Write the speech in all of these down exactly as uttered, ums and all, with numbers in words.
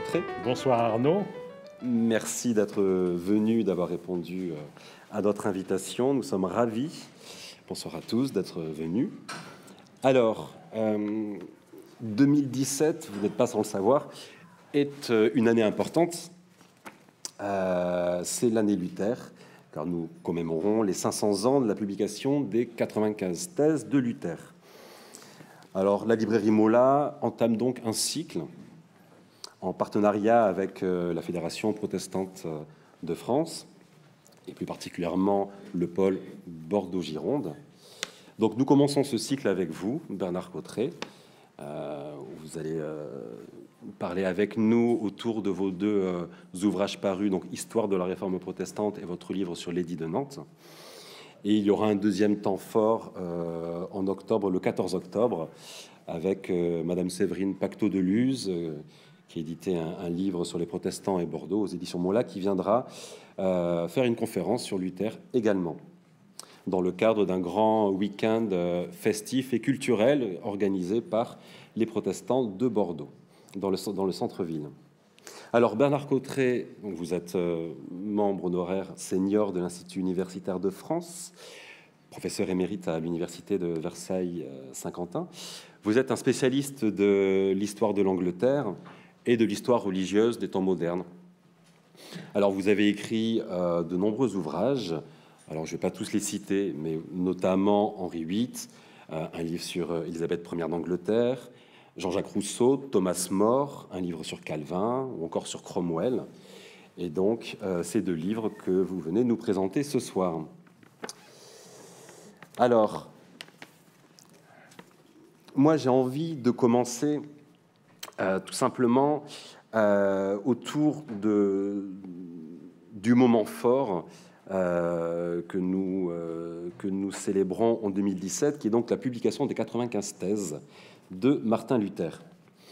Cotterêts. Bonsoir Arnaud. Merci d'être venu, d'avoir répondu à notre invitation. Nous sommes ravis, bonsoir à tous, d'être venus. Alors, euh, deux mille dix-sept, vous n'êtes pas sans le savoir, est une année importante. Euh, c'est l'année Luther, car nous commémorons les cinq cents ans de la publication des quatre-vingt-quinze thèses de Luther. Alors, la librairie Mola entame donc un cycle en partenariat avec euh, la Fédération protestante de France, et plus particulièrement le pôle Bordeaux-Gironde. Donc, nous commençons ce cycle avec vous, Bernard Cotterêts. Euh, vous allez euh, parler avec nous autour de vos deux euh, ouvrages parus, donc Histoire de la Réforme protestante et votre livre sur l'édit de Nantes. Et il y aura un deuxième temps fort euh, en octobre, le quatorze octobre, avec euh, Madame Séverine Pacteau de Luz, euh, qui a édité un, un livre sur les protestants et Bordeaux aux éditions Mola, qui viendra euh, faire une conférence sur Luther également, dans le cadre d'un grand week-end euh, festif et culturel organisé par les protestants de Bordeaux, dans le, dans le centre-ville. Alors, Bernard Cotterêts, donc vous êtes euh, membre honoraire senior de l'Institut universitaire de France, professeur émérite à l'Université de Versailles-Saint-Quentin. Vous êtes un spécialiste de l'histoire de l'Angleterre et de l'histoire religieuse des temps modernes. Alors, vous avez écrit euh, de nombreux ouvrages. Alors, je ne vais pas tous les citer, mais notamment Henri huit, euh, un livre sur euh, Élisabeth première d'Angleterre, Jean-Jacques Rousseau, Thomas More, un livre sur Calvin, ou encore sur Cromwell. Et donc, euh, ces deux livres que vous venez nous présenter ce soir. Alors, moi, j'ai envie de commencer euh, tout simplement euh, autour de, du moment fort euh, que, nous, euh, que nous célébrons en deux mille dix-sept, qui est donc la publication des quatre-vingt-quinze thèses de Martin Luther.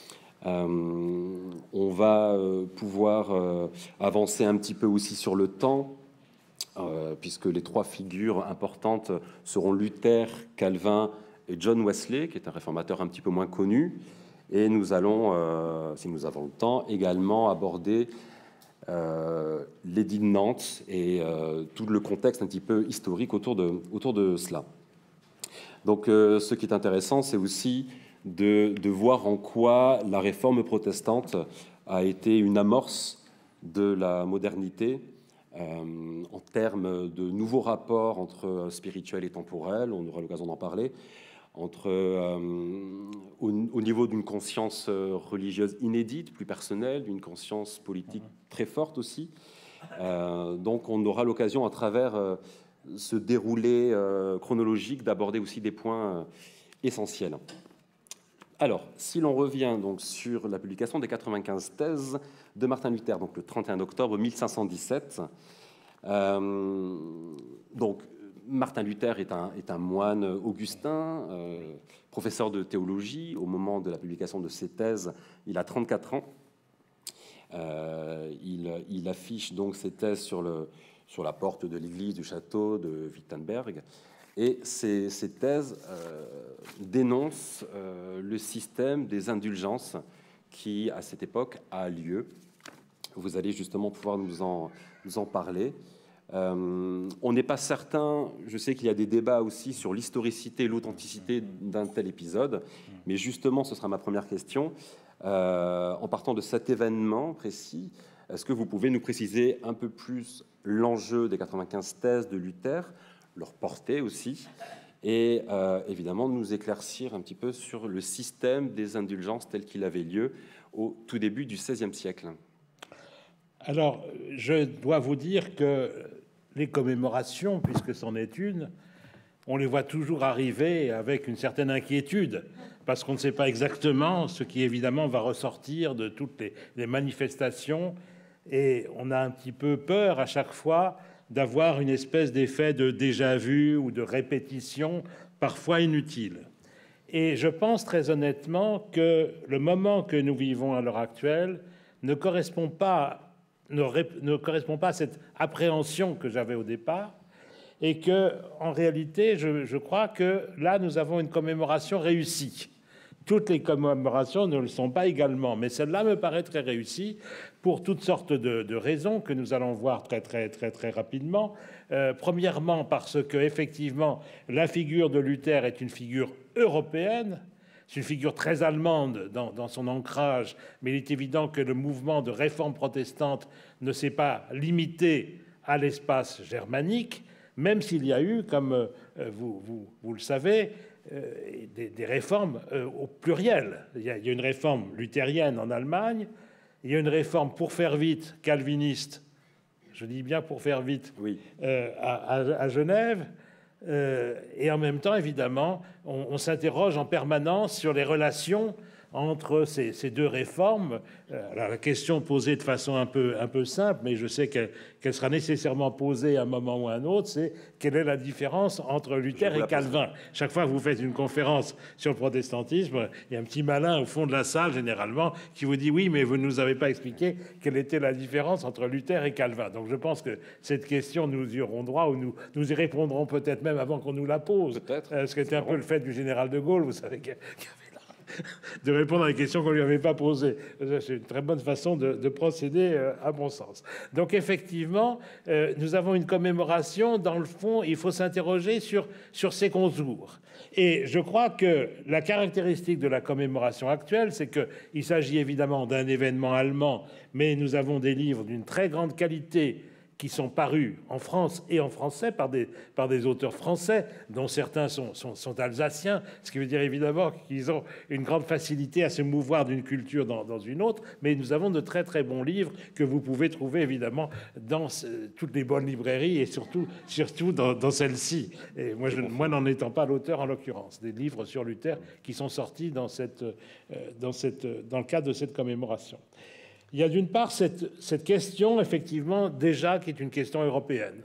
Euh, on va euh, pouvoir euh, avancer un petit peu aussi sur le temps, euh, puisque les trois figures importantes seront Luther, Calvin et John Wesley, qui est un réformateur un petit peu moins connu. Et nous allons, euh, si nous avons le temps, également aborder euh, l'édit de Nantes et euh, tout le contexte un petit peu historique autour de, autour de cela. Donc, euh, ce qui est intéressant, c'est aussi De, de voir en quoi la réforme protestante a été une amorce de la modernité euh, en termes de nouveaux rapports entre spirituel et temporel, on aura l'occasion d'en parler, entre, euh, au, au niveau d'une conscience religieuse inédite, plus personnelle, d'une conscience politique très forte aussi. Euh, donc on aura l'occasion à travers euh, ce déroulé euh, chronologique d'aborder aussi des points euh, essentiels. Alors, si l'on revient donc sur la publication des quatre-vingt-quinze thèses de Martin Luther, donc le trente et un octobre mille cinq cent dix-sept, euh, donc Martin Luther est un, est un moine augustin, euh, professeur de théologie. Au moment de la publication de ses thèses, il a trente-quatre ans. Euh, il, il affiche donc ses thèses sur, le, sur la porte de l'église du château de Wittenberg. Et ces, ces thèses euh, dénoncent euh, le système des indulgences qui, à cette époque, a lieu. Vous allez justement pouvoir nous en, nous en parler. Euh, on n'est pas certain, je sais qu'il y a des débats aussi sur l'historicité et l'authenticité d'un tel épisode, mais justement, ce sera ma première question. Euh, en partant de cet événement précis, est-ce que vous pouvez nous préciser un peu plus l'enjeu des quatre-vingt-quinze thèses de Luther, leur portée aussi, et euh, évidemment nous éclaircir un petit peu sur le système des indulgences tel qu'il avait lieu au tout début du seizième siècle. Alors, je dois vous dire que les commémorations, puisque c'en est une, on les voit toujours arriver avec une certaine inquiétude, parce qu'on ne sait pas exactement ce qui, évidemment, va ressortir de toutes les, les manifestations, et on a un petit peu peur à chaque fois d'avoir une espèce d'effet de déjà-vu ou de répétition parfois inutile. Et je pense très honnêtement que le moment que nous vivons à l'heure actuelle ne correspond pas, ne, ré, ne correspond pas à cette appréhension que j'avais au départ, et que, en réalité, je, je crois que là, nous avons une commémoration réussie, Toutes les commémorations ne le sont pas également, mais celle-là me paraît très réussie pour toutes sortes de, de raisons que nous allons voir très très très très rapidement. Euh, premièrement, parce que effectivement, la figure de Luther est une figure européenne. C'est une figure très allemande dans, dans son ancrage, mais il est évident que le mouvement de réforme protestante ne s'est pas limité à l'espace germanique, même s'il y a eu, comme euh, vous, vous, vous le savez, euh, des, des réformes euh, au pluriel. Il y, a, il y a une réforme luthérienne en Allemagne, il y a une réforme, pour faire vite, calviniste, je dis bien pour faire vite, oui. euh, à, à, à Genève. Euh, et en même temps, évidemment, on, on s'interroge en permanence sur les relations entre ces, ces deux réformes. Euh, alors, la question posée de façon un peu, un peu simple, mais je sais qu'elle qu'elle sera nécessairement posée à un moment ou à un autre, c'est quelle est la différence entre Luther et Calvin? Chaque fois que vous faites une conférence sur le protestantisme, il y a un petit malin au fond de la salle, généralement, qui vous dit « Oui, mais vous ne nous avez pas expliqué quelle était la différence entre Luther et Calvin. » Donc je pense que cette question, nous y aurons droit, ou nous, nous y répondrons peut-être même avant qu'on nous la pose. Euh, ce qui était un peu le fait du général de Gaulle, vous savez, qu'il y avait de répondre à des questions qu'on ne lui avait pas posées. C'est une très bonne façon de, de procéder, euh, à mon sens. Donc, effectivement, euh, nous avons une commémoration. Dans le fond, il faut s'interroger sur, sur ses contours. Et je crois que la caractéristique de la commémoration actuelle, c'est qu'il s'agit évidemment d'un événement allemand, mais nous avons des livres d'une très grande qualité qui sont parus en France et en français par des, par des auteurs français, dont certains sont, sont, sont alsaciens, ce qui veut dire évidemment qu'ils ont une grande facilité à se mouvoir d'une culture dans, dans une autre, mais nous avons de très très bons livres que vous pouvez trouver évidemment dans ce, toutes les bonnes librairies et surtout, surtout dans, dans celle-ci. Et moi, je, moi n'en étant pas l'auteur en l'occurrence, des livres sur Luther qui sont sortis dans, cette, euh, dans, cette, dans le cadre de cette commémoration. Il y a d'une part cette, cette question, effectivement, déjà, qui est une question européenne.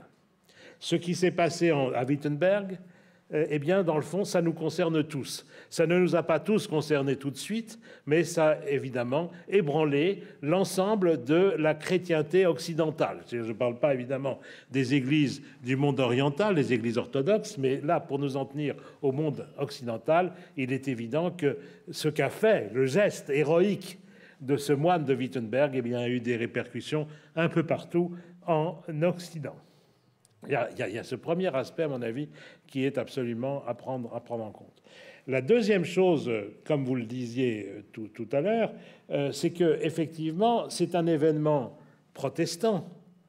Ce qui s'est passé en, à Wittenberg, euh, eh bien, dans le fond, ça nous concerne tous. Ça ne nous a pas tous concernés tout de suite, mais ça a évidemment ébranlé l'ensemble de la chrétienté occidentale. Je ne parle pas, évidemment, des églises du monde oriental, les églises orthodoxes, mais là, pour nous en tenir au monde occidental, il est évident que ce qu'a fait, le geste héroïque de ce moine de Wittenberg, eh bien, a eu des répercussions un peu partout en Occident. Il y a, il y a, il y a ce premier aspect, à mon avis, qui est absolument à prendre, à prendre en compte. La deuxième chose, comme vous le disiez tout, tout à l'heure, euh, c'est que effectivement, c'est un événement protestant.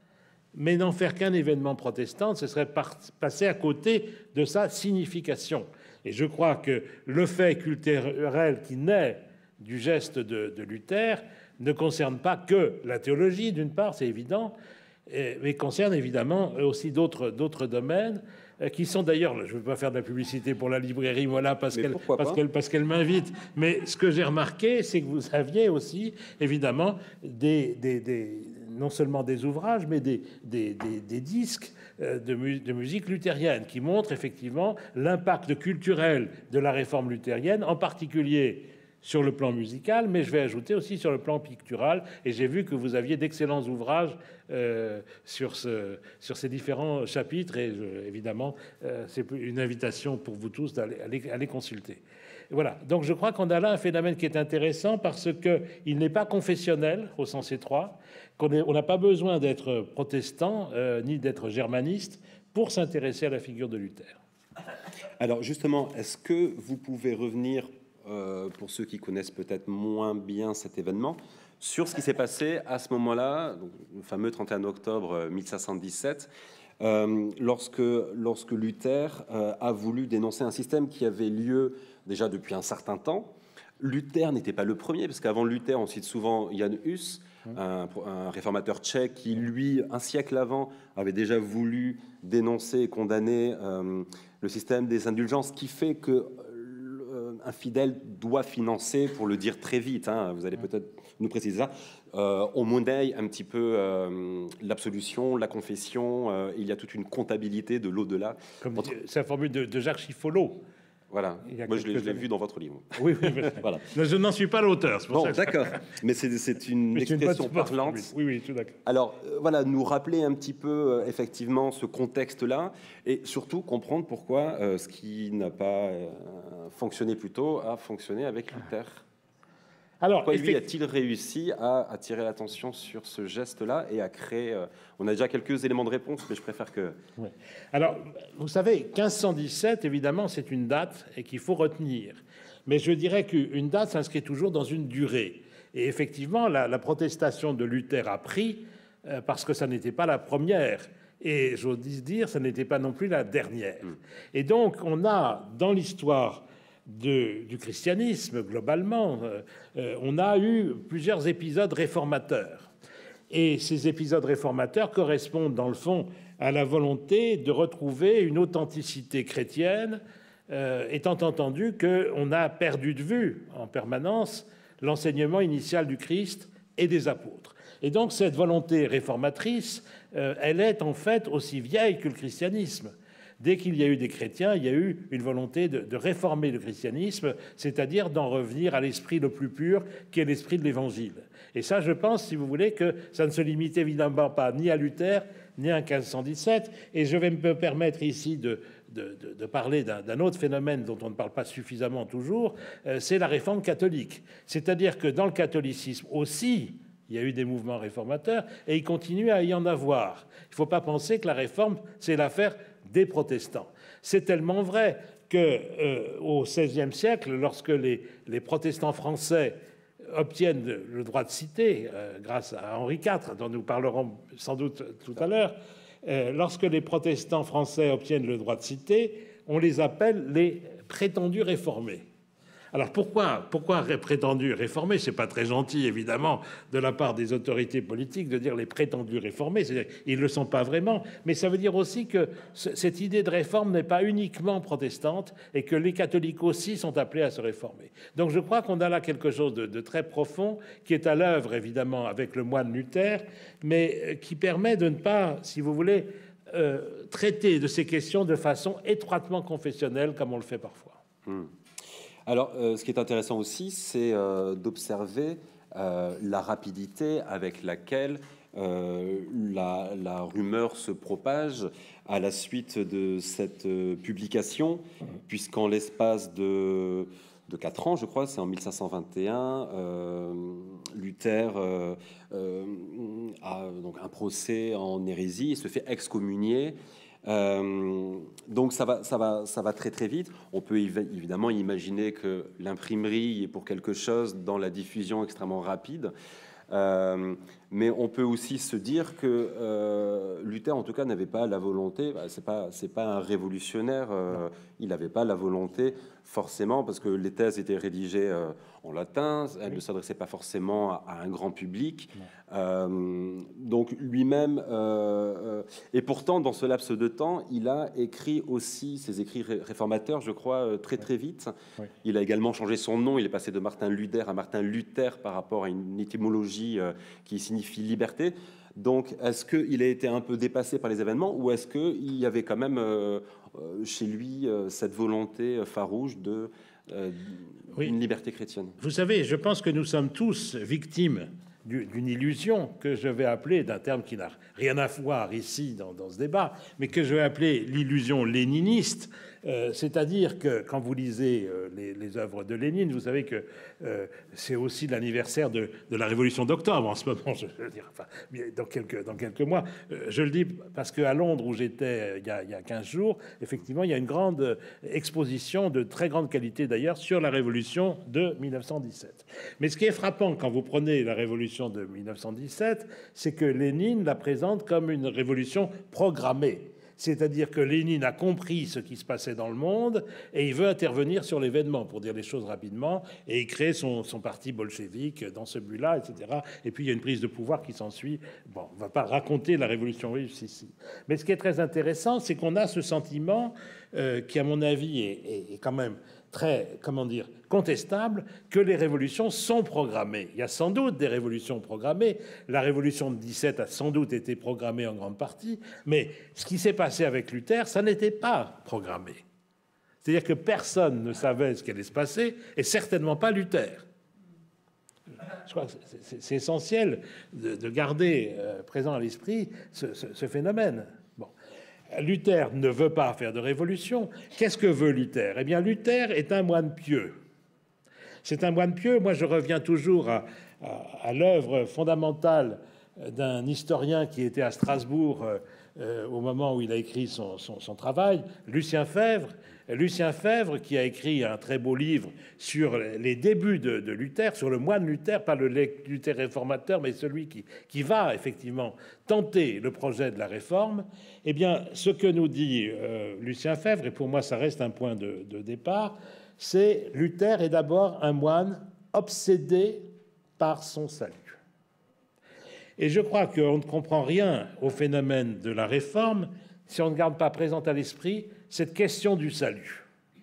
Mais n'en faire qu'un événement protestant, ce serait par, passer à côté de sa signification. Et je crois que le fait culturel qui naît du geste de, de Luther ne concerne pas que la théologie, d'une part, c'est évident, mais concerne évidemment aussi d'autres d'autres domaines qui sont d'ailleurs, je ne veux pas faire de la publicité pour la librairie, voilà, parce qu'elle parce qu'elle parce qu'elle m'invite, mais ce que j'ai remarqué, c'est que vous aviez aussi évidemment des, des, des non seulement des ouvrages, mais des, des, des, des disques de, mu de musique luthérienne qui montrent effectivement l'impact culturel de la réforme luthérienne, en particulier sur le plan musical, mais je vais ajouter aussi sur le plan pictural. Et j'ai vu que vous aviez d'excellents ouvrages euh, sur, ce, sur ces différents chapitres. Et je, évidemment, euh, c'est une invitation pour vous tous d'aller à les consulter. Voilà. Donc je crois qu'on a là un phénomène qui est intéressant parce qu'il n'est pas confessionnel au sens étroit, qu'on n'a pas besoin d'être protestant euh, ni d'être germaniste pour s'intéresser à la figure de Luther. Alors justement, est-ce que vous pouvez revenir Euh, pour ceux qui connaissent peut-être moins bien cet événement, sur ce qui s'est passé à ce moment-là, le fameux trente et un octobre mille cinq cent dix-sept, euh, lorsque, lorsque Luther euh, a voulu dénoncer un système qui avait lieu déjà depuis un certain temps. Luther n'était pas le premier, parce qu'avant Luther, on cite souvent Jan Hus, un, un réformateur tchèque qui, lui, un siècle avant, avait déjà voulu dénoncer et condamner euh, le système des indulgences, qui fait que un fidèle doit financer, pour le dire très vite, hein, vous allez peut-être nous préciser ça, euh, on monnaie un petit peu euh, l'absolution, la confession, euh, il y a toute une comptabilité de l'au-delà. C'est la formule de, de Jacques Chiffolot. Voilà. Moi, je l'ai vu dans votre livre. Oui, oui. Mais voilà. Je n'en suis pas l'auteur. Bon, d'accord. Mais c'est une expression une parlante. Oui, oui, tout d'accord. Alors, euh, voilà, nous rappeler un petit peu, euh, effectivement, ce contexte-là, et surtout comprendre pourquoi euh, ce qui n'a pas euh, fonctionné plus tôt a fonctionné avec Luther. Alors, pourquoi lui a-t-il réussi à attirer l'attention sur ce geste-là et à créer... Euh, on a déjà quelques éléments de réponse, mais je préfère que... Oui. Alors, vous savez, quinze cent dix-sept, évidemment, c'est une date et qu'il faut retenir. Mais je dirais qu'une date s'inscrit toujours dans une durée. Et effectivement, la, la protestation de Luther a pris euh, parce que ça n'était pas la première. Et j'ose dire, ça n'était pas non plus la dernière. Mm. Et donc, on a, dans l'histoire... De, du christianisme, globalement, euh, euh, on a eu plusieurs épisodes réformateurs. Et ces épisodes réformateurs correspondent, dans le fond, à la volonté de retrouver une authenticité chrétienne, euh, étant entendu qu'on a perdu de vue en permanence l'enseignement initial du Christ et des apôtres. Et donc, cette volonté réformatrice, euh, elle est en fait aussi vieille que le christianisme. Dès qu'il y a eu des chrétiens, il y a eu une volonté de, de réformer le christianisme, c'est-à-dire d'en revenir à l'esprit le plus pur, qui est l'esprit de l'Évangile. Et ça, je pense, si vous voulez, que ça ne se limite évidemment pas ni à Luther, ni à quinze cent dix-sept. Et je vais me permettre ici de, de, de, de parler d'un autre phénomène dont on ne parle pas suffisamment toujours, euh, c'est la réforme catholique. C'est-à-dire que dans le catholicisme aussi, il y a eu des mouvements réformateurs, et il continue à y en avoir. Il ne faut pas penser que la réforme, c'est l'affaire des protestants. C'est tellement vrai qu'au euh, seizième siècle, lorsque les, les protestants français obtiennent le droit de cité, euh, grâce à Henri quatre, dont nous parlerons sans doute tout à l'heure, euh, lorsque les protestants français obtiennent le droit de cité, on les appelle les prétendus réformés. Alors pourquoi, pourquoi prétendus réformés? C'est pas très gentil, évidemment, de la part des autorités politiques de dire les prétendus réformés. C'est-à-dire, ils ne le sont pas vraiment, mais ça veut dire aussi que cette idée de réforme n'est pas uniquement protestante et que les catholiques aussi sont appelés à se réformer. Donc je crois qu'on a là quelque chose de, de très profond qui est à l'œuvre, évidemment, avec le moine Luther, mais qui permet de ne pas, si vous voulez, euh, traiter de ces questions de façon étroitement confessionnelle, comme on le fait parfois. Mmh. Alors, euh, ce qui est intéressant aussi, c'est euh, d'observer euh, la rapidité avec laquelle euh, la, la rumeur se propage à la suite de cette euh, publication, puisqu'en l'espace de, de quatre ans, je crois, c'est en mille cinq cent vingt et un, euh, Luther euh, euh, a donc un procès en hérésie et se fait excommunier. Euh, donc ça va, ça va, ça va très très vite. On peut évidemment imaginer que l'imprimerie est pour quelque chose dans la diffusion extrêmement rapide, euh, mais on peut aussi se dire que euh, Luther, en tout cas, n'avait pas la volonté. Bah, c'est pas, c'est pas un révolutionnaire. Euh, il n'avait pas la volonté forcément, parce que les thèses étaient rédigées euh, en latin. Elles oui. ne s'adressaient pas forcément à, à un grand public. Euh, donc lui-même, euh, euh, et pourtant, dans ce laps de temps, il a écrit aussi ses écrits ré réformateurs, je crois, euh, très très vite. Oui. Il a également changé son nom. Il est passé de Martin Luther à Martin Luther par rapport à une étymologie euh, qui signifie liberté. Donc, est-ce qu'il a été un peu dépassé par les événements, ou est-ce qu'il y avait quand même euh, chez lui euh, cette volonté farouche de euh, oui. une liberté chrétienne? Vous savez, je pense que nous sommes tous victimes d'une illusion que je vais appeler, d'un terme qui n'a rien à voir ici dans, dans ce débat, mais que je vais appeler l'illusion léniniste. Euh, c'est-à-dire que quand vous lisez euh, les, les œuvres de Lénine, vous savez que euh, c'est aussi l'anniversaire de, de la Révolution d'octobre en ce moment, je veux dire, enfin, dans quelques, dans quelques mois. Euh, je le dis parce qu'à Londres, où j'étais il, il y a quinze jours, effectivement, il y a une grande exposition, de très grande qualité d'ailleurs, sur la Révolution de mille neuf cent dix-sept. Mais ce qui est frappant quand vous prenez la Révolution de mille neuf cent dix-sept, c'est que Lénine la présente comme une révolution programmée. C'est-à-dire que Lénine a compris ce qui se passait dans le monde et il veut intervenir sur l'événement, pour dire les choses rapidement, et il crée son, son parti bolchevique dans ce but-là, et cetera. Et puis il y a une prise de pouvoir qui s'ensuit. Bon, on ne va pas raconter la révolution russe ici. Mais ce qui est très intéressant, c'est qu'on a ce sentiment euh, qui, à mon avis, est, est, est quand même très, comment dire, contestable, que les révolutions sont programmées. Il y a sans doute des révolutions programmées. La révolution de dix-sept a sans doute été programmée en grande partie, mais ce qui s'est passé avec Luther, ça n'était pas programmé. C'est-à-dire que personne ne savait ce qui allait se passer, et certainement pas Luther. Je crois que c'est essentiel de, de garder euh, présent à l'esprit ce, ce, ce phénomène. Bon. Luther ne veut pas faire de révolution. Qu'est-ce que veut Luther? Eh bien, Luther est un moine pieux. C'est un moine pieux. Moi, je reviens toujours à, à, à l'œuvre fondamentale d'un historien qui était à Strasbourg euh, au moment où il a écrit son, son, son travail, Lucien Febvre. Lucien Febvre, qui a écrit un très beau livre sur les débuts de, de Luther, sur le moine Luther, pas le Luther réformateur, mais celui qui, qui va effectivement tenter le projet de la réforme. Eh bien, ce que nous dit euh, Lucien Febvre, et pour moi ça reste un point de, de départ, c'est Luther est d'abord un moine obsédé par son salut. Et je crois qu'on ne comprend rien au phénomène de la réforme si on ne garde pas présente à l'esprit cette question du salut.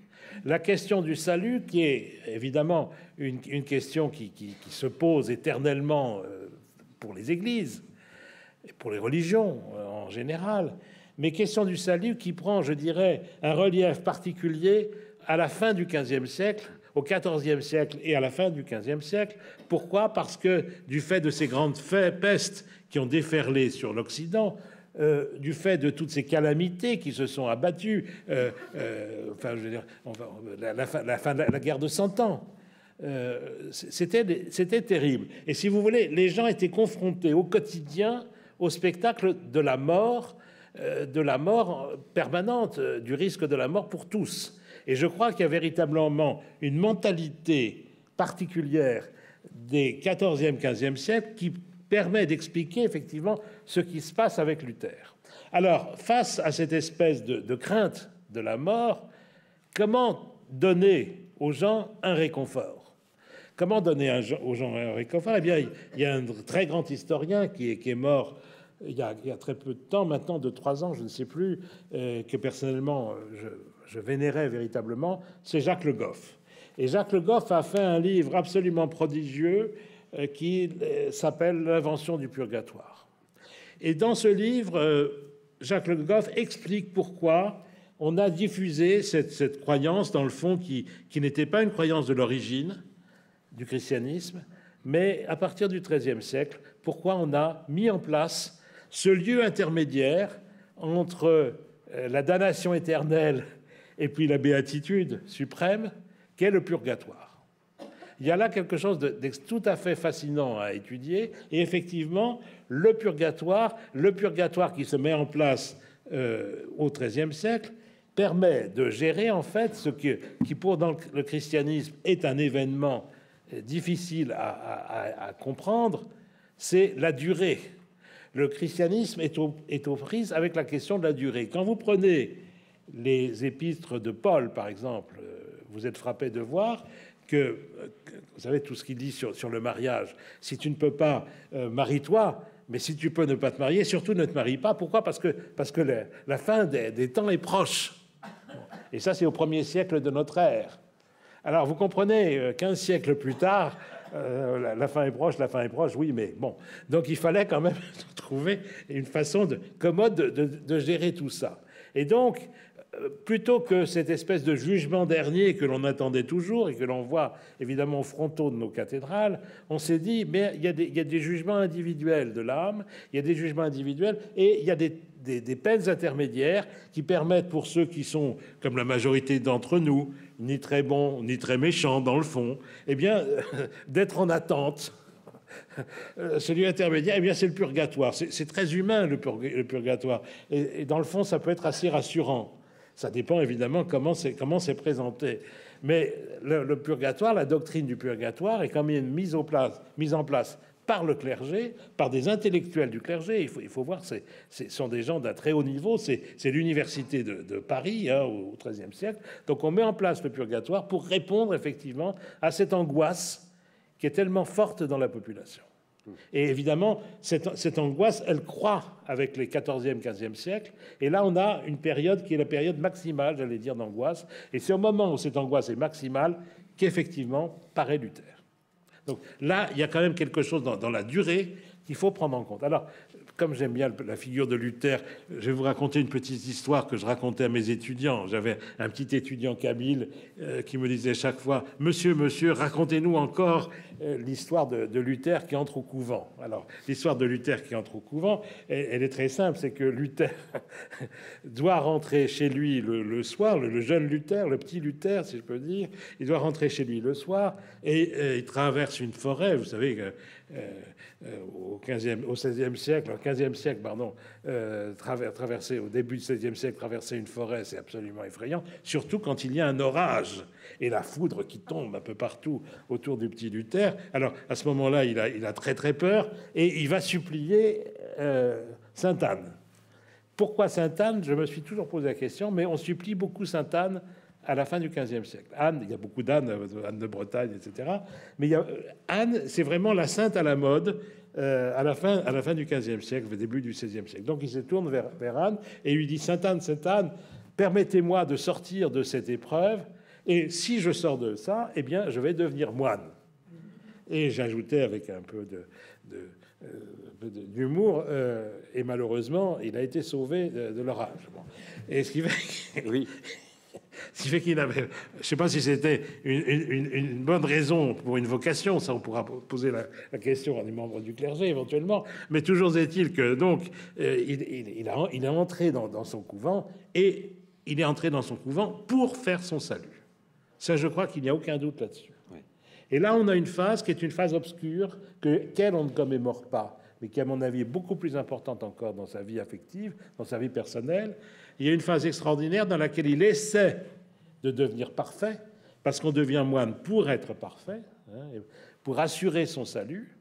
La question du salut, qui est évidemment une, une question qui, qui, qui se pose éternellement euh, pour les églises et pour les religions euh, en général, mais question du salut qui prend, je dirais, un relief particulier à la fin du quinzième siècle, au quatorzième siècle et à la fin du quinzième siècle. Pourquoi? Parce que du fait de ces grandes pestes qui ont déferlé sur l'Occident, Euh, du fait de toutes ces calamités qui se sont abattues, euh, euh, enfin, je veux dire, on va, la, la, fin, la fin de la, la guerre de Cent Ans, euh, c'était, c'était terrible. Et si vous voulez, les gens étaient confrontés au quotidien au spectacle de la mort, euh, de la mort permanente, euh, du risque de la mort pour tous. Et je crois qu'il y a véritablement une mentalité particulière des quatorzième, quinzième siècles qui permet d'expliquer effectivement ce qui se passe avec Luther. Alors, face à cette espèce de, de crainte de la mort, comment donner aux gens un réconfort? Comment donner un, aux gens un réconfort? Eh bien, il y a un très grand historien qui est, qui est mort il y, a, il y a très peu de temps, maintenant de trois ans, je ne sais plus, euh, que personnellement je, je vénérais véritablement, c'est Jacques Le Goff. Et Jacques Le Goff a fait un livre absolument prodigieux qui s'appelle L'invention du purgatoire. Et dans ce livre, Jacques Le Goff explique pourquoi on a diffusé cette, cette croyance, dans le fond, qui, qui n'était pas une croyance de l'origine du christianisme, mais à partir du treizième siècle, pourquoi on a mis en place ce lieu intermédiaire entre la damnation éternelle et puis la béatitude suprême, qu'est le purgatoire. Il y a là quelque chose de, de tout à fait fascinant à étudier. Et effectivement, le purgatoire, le purgatoire qui se met en place euh, au treizième siècle, permet de gérer en fait ce que, qui, pour dans le christianisme, est un événement difficile à, à, à comprendre, c'est la durée. Le christianisme est, au, est aux prises avec la question de la durée. Quand vous prenez les épîtres de Paul, par exemple, vous êtes frappé de voir que, vous savez, tout ce qu'il dit sur, sur le mariage, si tu ne peux pas, euh, marie-toi, mais si tu peux ne pas te marier, surtout ne te marie pas. Pourquoi? Parce que, parce que la, la fin des, des temps est proche. Et ça, c'est au premier siècle de notre ère. Alors, vous comprenez, quinze siècles plus tard, euh, la, la fin est proche, la fin est proche, oui, mais bon. Donc, il fallait quand même trouver une façon de, commode de, de, de gérer tout ça. Et donc, plutôt que cette espèce de jugement dernier que l'on attendait toujours et que l'on voit évidemment aux frontaux de nos cathédrales, on s'est dit, mais il y a des, il y a des jugements individuels de l'âme, il y a des jugements individuels et il y a des, des, des peines intermédiaires qui permettent pour ceux qui sont, comme la majorité d'entre nous, ni très bons, ni très méchants dans le fond, eh bien, d'être en attente. Celui intermédiaire, eh bien, c'est le purgatoire. C'est très humain, le, purg le purgatoire. Et, et dans le fond, ça peut être assez rassurant. Ça dépend évidemment comment c'est comment c'est présenté. Mais le, le purgatoire, la doctrine du purgatoire est quand même mise, au place, mise en place par le clergé, par des intellectuels du clergé. Il faut, il faut voir, ce sont des gens d'un très haut niveau. C'est l'université de, de Paris hein, au treizième siècle. Donc on met en place le purgatoire pour répondre effectivement à cette angoisse qui est tellement forte dans la population. Et évidemment, cette, cette angoisse, elle croît avec les quatorzième, quinzième siècles. Et là, on a une période qui est la période maximale, j'allais dire, d'angoisse. Et c'est au moment où cette angoisse est maximale qu'effectivement paraît Luther. Donc là, il y a quand même quelque chose dans, dans la durée qu'il faut prendre en compte. Alors, comme j'aime bien la figure de Luther, je vais vous raconter une petite histoire que je racontais à mes étudiants. J'avais un petit étudiant kabyle euh, qui me disait chaque fois « Monsieur, monsieur, racontez-nous encore euh, l'histoire de, de Luther qui entre au couvent. » Alors, l'histoire de Luther qui entre au couvent, elle, elle est très simple, c'est que Luther doit rentrer chez lui le, le soir, le, le jeune Luther, le petit Luther, si je peux dire, il doit rentrer chez lui le soir et euh, il traverse une forêt, vous savez que Euh, euh, au quinzième, au seizième siècle, au quinzième siècle, pardon, euh, traver, traverser au début du seizième siècle, traverser une forêt, c'est absolument effrayant, surtout quand il y a un orage et la foudre qui tombe un peu partout autour du petit Luther. Alors à ce moment-là, il a, il a très très peur et il va supplier euh, Sainte Anne. Pourquoi Sainte Anne? Je me suis toujours posé la question, mais on supplie beaucoup Sainte Anne à la fin du quinzième siècle. Anne, il y a beaucoup d'Anne, Anne de Bretagne, et cetera. Mais il y a, Anne, c'est vraiment la sainte à la mode euh, à, la fin, à la fin du quinzième siècle, au début du seizième siècle. Donc il se tourne vers, vers Anne et lui dit « Sainte Anne, Sainte Anne, permettez-moi de sortir de cette épreuve, et si je sors de ça, eh bien, je vais devenir moine. » Et j'ajoutais avec un peu de... de euh, d'humour, euh, et malheureusement, il a été sauvé de, de l'orage. Bon. Et ce qui fait... oui. Ce qui fait qu'il avait, je ne sais pas si c'était une, une, une bonne raison pour une vocation, ça on pourra poser la, la question à des membres du clergé éventuellement, mais toujours est-il que donc euh, il, il, il, a, il est entré dans, dans son couvent et il est entré dans son couvent pour faire son salut. Ça, je crois qu'il n'y a aucun doute là-dessus. Oui. Et là, on a une phase qui est une phase obscure que qu'elle on ne commémore pas, mais qui, à mon avis, est beaucoup plus importante encore dans sa vie affective, dans sa vie personnelle. Il y a une phase extraordinaire dans laquelle il essaie de devenir parfait, parce qu'on devient moine pour être parfait, hein, pour assurer son salut,